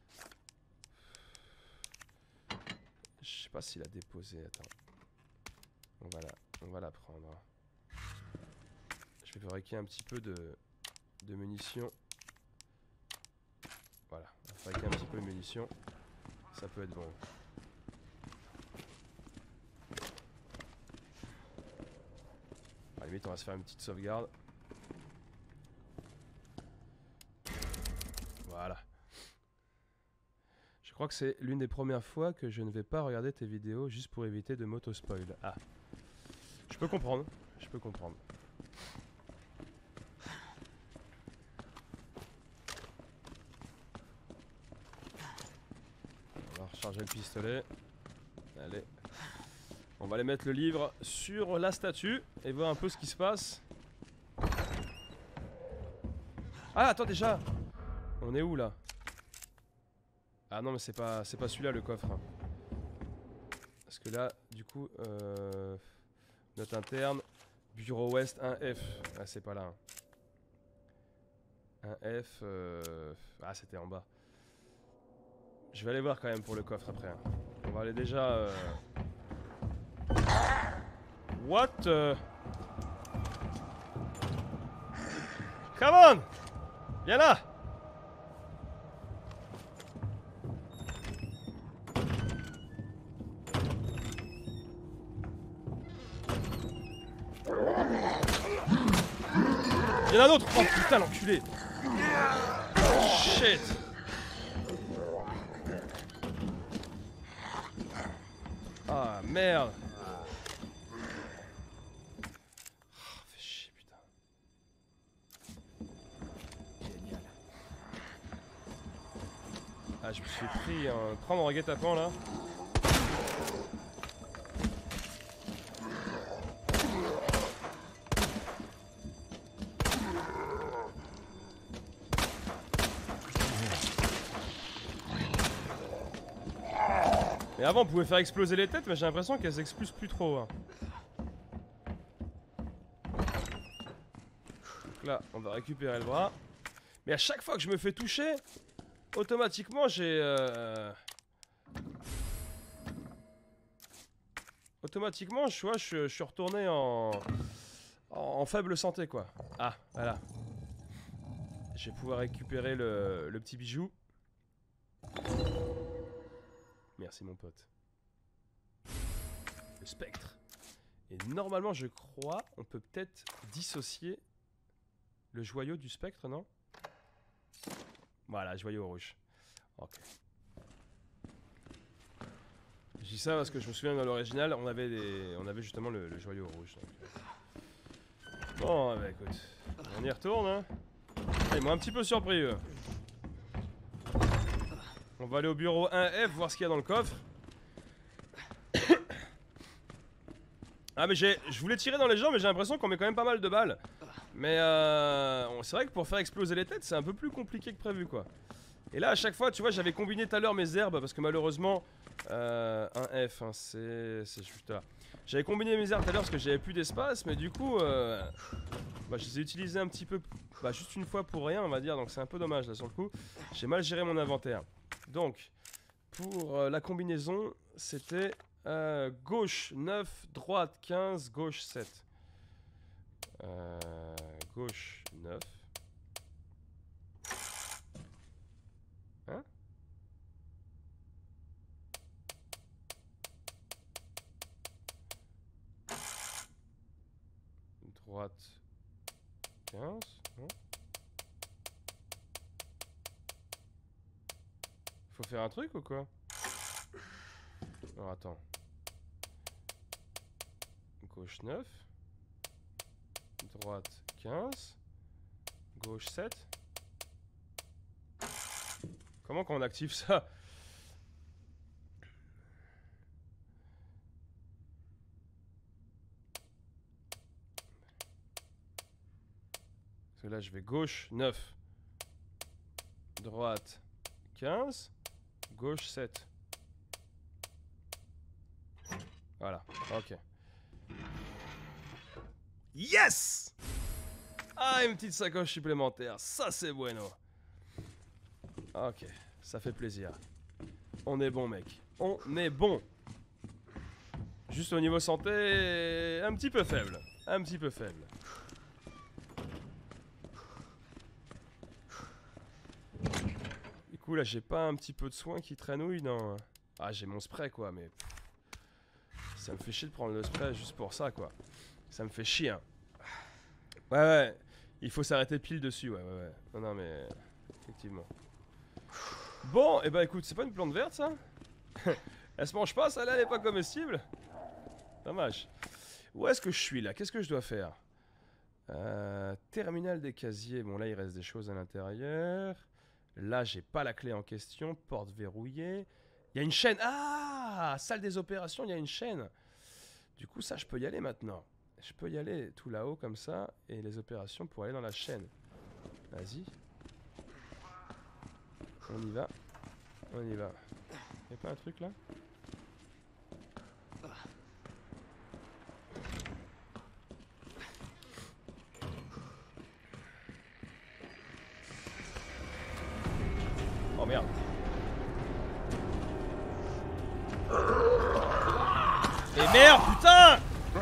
Je sais pas s'il a déposé, attends. On va la prendre. Je vais fabriquer un petit peu de munitions. Voilà, on va fabriquer un petit peu de munitions. Ça peut être bon. À la limite, on va se faire une petite sauvegarde. Voilà. Je crois que c'est l'une des premières fois que je ne vais pas regarder tes vidéos juste pour éviter de m'auto-spoil. Ah. Je peux comprendre. Je peux comprendre. On va recharger le pistolet. Allez. On va aller mettre le livre sur la statue et voir un peu ce qui se passe. Ah, attends déjà. On est où là? Ah non mais c'est pas celui-là le coffre. Parce que là, du coup, note interne, bureau ouest 1F. Ah c'est pas là. 1F, ah c'était en bas. Je vais aller voir quand même pour le coffre après. On va aller déjà... What? Come on! Viens là! Y'en a un autre. Oh putain l'enculé. Shit. Ah merde. Fais chier putain. Génial. Ah je me suis pris un prendre en guet-apens là. Mais avant on pouvait faire exploser les têtes, mais j'ai l'impression qu'elles explosent plus trop. Hein. Donc là, on va récupérer le bras. Mais à chaque fois que je me fais toucher, automatiquement j'ai... Automatiquement, je vois, je suis retourné en faible santé quoi. Ah, voilà. Je vais pouvoir récupérer le petit bijou. Merci mon pote. Le spectre. Et normalement je crois on peut peut-être dissocier le joyau du spectre, non? Voilà, joyau rouge. Ok. Je dis ça parce que je me souviens dans l'original on avait justement le joyau rouge. Donc. Bon bah écoute, on y retourne hein. Ils m'ont un petit peu surpris eux. On va aller au bureau 1F voir ce qu'il y a dans le coffre. Ah mais je voulais tirer dans les gens mais j'ai l'impression qu'on met quand même pas mal de balles. Mais c'est vrai que pour faire exploser les têtes c'est un peu plus compliqué que prévu quoi. Et là à chaque fois tu vois j'avais combiné tout à l'heure mes herbes parce que malheureusement 1F hein, c'est juste là. J'avais combiné mes herbes tout à l'heure parce que j'avais plus d'espace mais du coup bah, je les ai utilisées un petit peu juste une fois pour rien on va dire donc c'est un peu dommage là sur le coup. J'ai mal géré mon inventaire. Donc, pour la combinaison, c'était gauche 9, droite 15, gauche 7. Gauche 9. Hein? Droite 15, non? Faut faire un truc ou quoi? Alors attends. Gauche 9. Droite 15. Gauche 7. Comment qu'on active ça? Parce que là je vais gauche 9. Droite 15. Gauche 7. Voilà, ok. Yes! Ah, une petite sacoche supplémentaire, ça c'est bueno. Ok, ça fait plaisir. On est bon mec, on est bon. Juste au niveau santé, un petit peu faible. Un petit peu faible. Du coup là j'ai pas un petit peu de soin qui traînouille non. Ah j'ai mon spray quoi mais ça me fait chier de prendre le spray juste pour ça quoi. Ça me fait chier hein. Ouais il faut s'arrêter pile dessus ouais. Non mais effectivement. Bon et bah écoute c'est pas une plante verte ça. Elle se mange pas ça là elle est pas comestible. Dommage. Où est-ce que je suis là? Qu'est-ce que je dois faire? Terminal des casiers. Bon là il reste des choses à l'intérieur. Là, j'ai pas la clé en question. Porte verrouillée. Il y a une chaîne. Ah! Salle des opérations, il y a une chaîne. Du coup, ça, je peux y aller maintenant. Je peux y aller tout là-haut, comme ça. Et les opérations pour aller dans la chaîne. Vas-y. On y va. On y va. Y'a pas un truc là? Oh merde. Et merde, putain!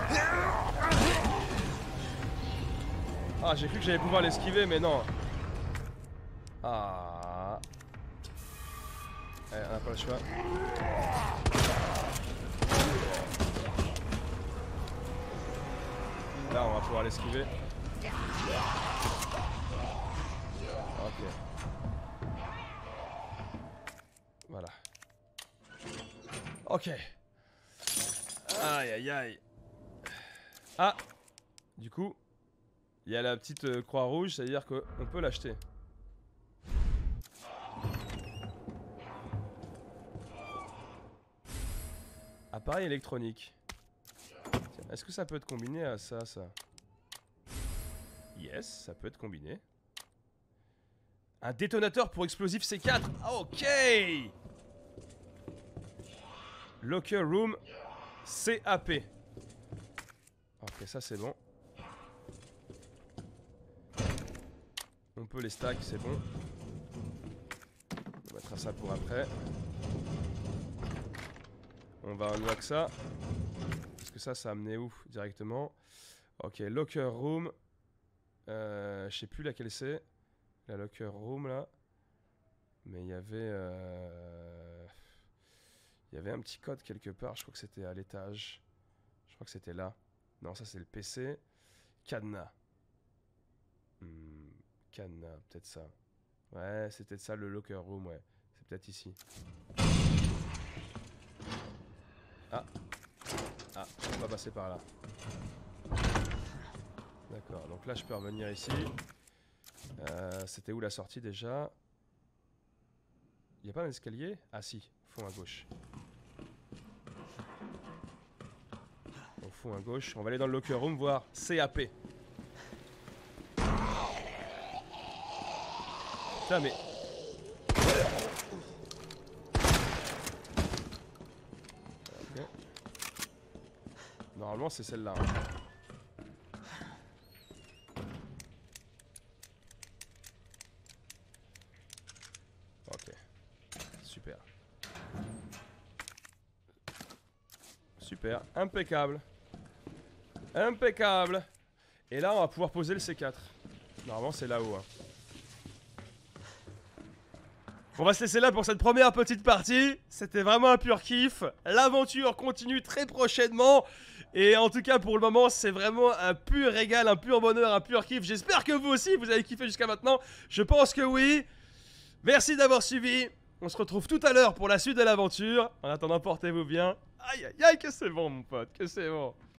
Ah, j'ai cru que j'allais pouvoir l'esquiver, mais non. Ah. Allez, on n'a pas le choix. Là, on va pouvoir l'esquiver. Ok. Voilà. Ok. Aïe aïe aïe. Ah. Du coup, il y a la petite croix rouge, c'est à dire qu'on peut l'acheter. Appareil électronique. Est-ce que ça peut être combiné à ça? Yes, ça peut être combiné. Un détonateur pour explosif C4. Ok. Locker room CAP. Ok, ça c'est bon. On peut les stack, c'est bon. On mettra ça pour après. On va unlock ça. Parce que ça a amené où directement? Ok, locker room. Je sais plus laquelle c'est. La locker room là. Mais il y avait un petit code quelque part. Je crois que c'était à l'étage. Je crois que c'était là. Non, ça c'est le PC. Cadenas. Cadenas, peut-être ça. Ouais, c'est peut-être ça le locker room, ouais. C'est peut-être ici. Ah. Ah, on va passer par là. D'accord, donc là je peux revenir ici. C'était où la sortie déjà? Il n'y a pas un escalier? Ah si, fond à gauche. Au fond à gauche, on va aller dans le locker room voir CAP. Putain mais... Okay. Normalement c'est celle-là. Hein. Ok. Super. Super. Impeccable. Impeccable. Et là on va pouvoir poser le C4. Normalement c'est là-haut. Hein. On va se laisser là pour cette première petite partie. C'était vraiment un pur kiff. L'aventure continue très prochainement. Et en tout cas pour le moment c'est vraiment un pur régal, un pur bonheur, un pur kiff. J'espère que vous aussi vous avez kiffé jusqu'à maintenant. Je pense que oui. Merci d'avoir suivi. On se retrouve tout à l'heure pour la suite de l'aventure. En attendant, portez-vous bien. Aïe aïe aïe, que c'est bon mon pote, que c'est bon.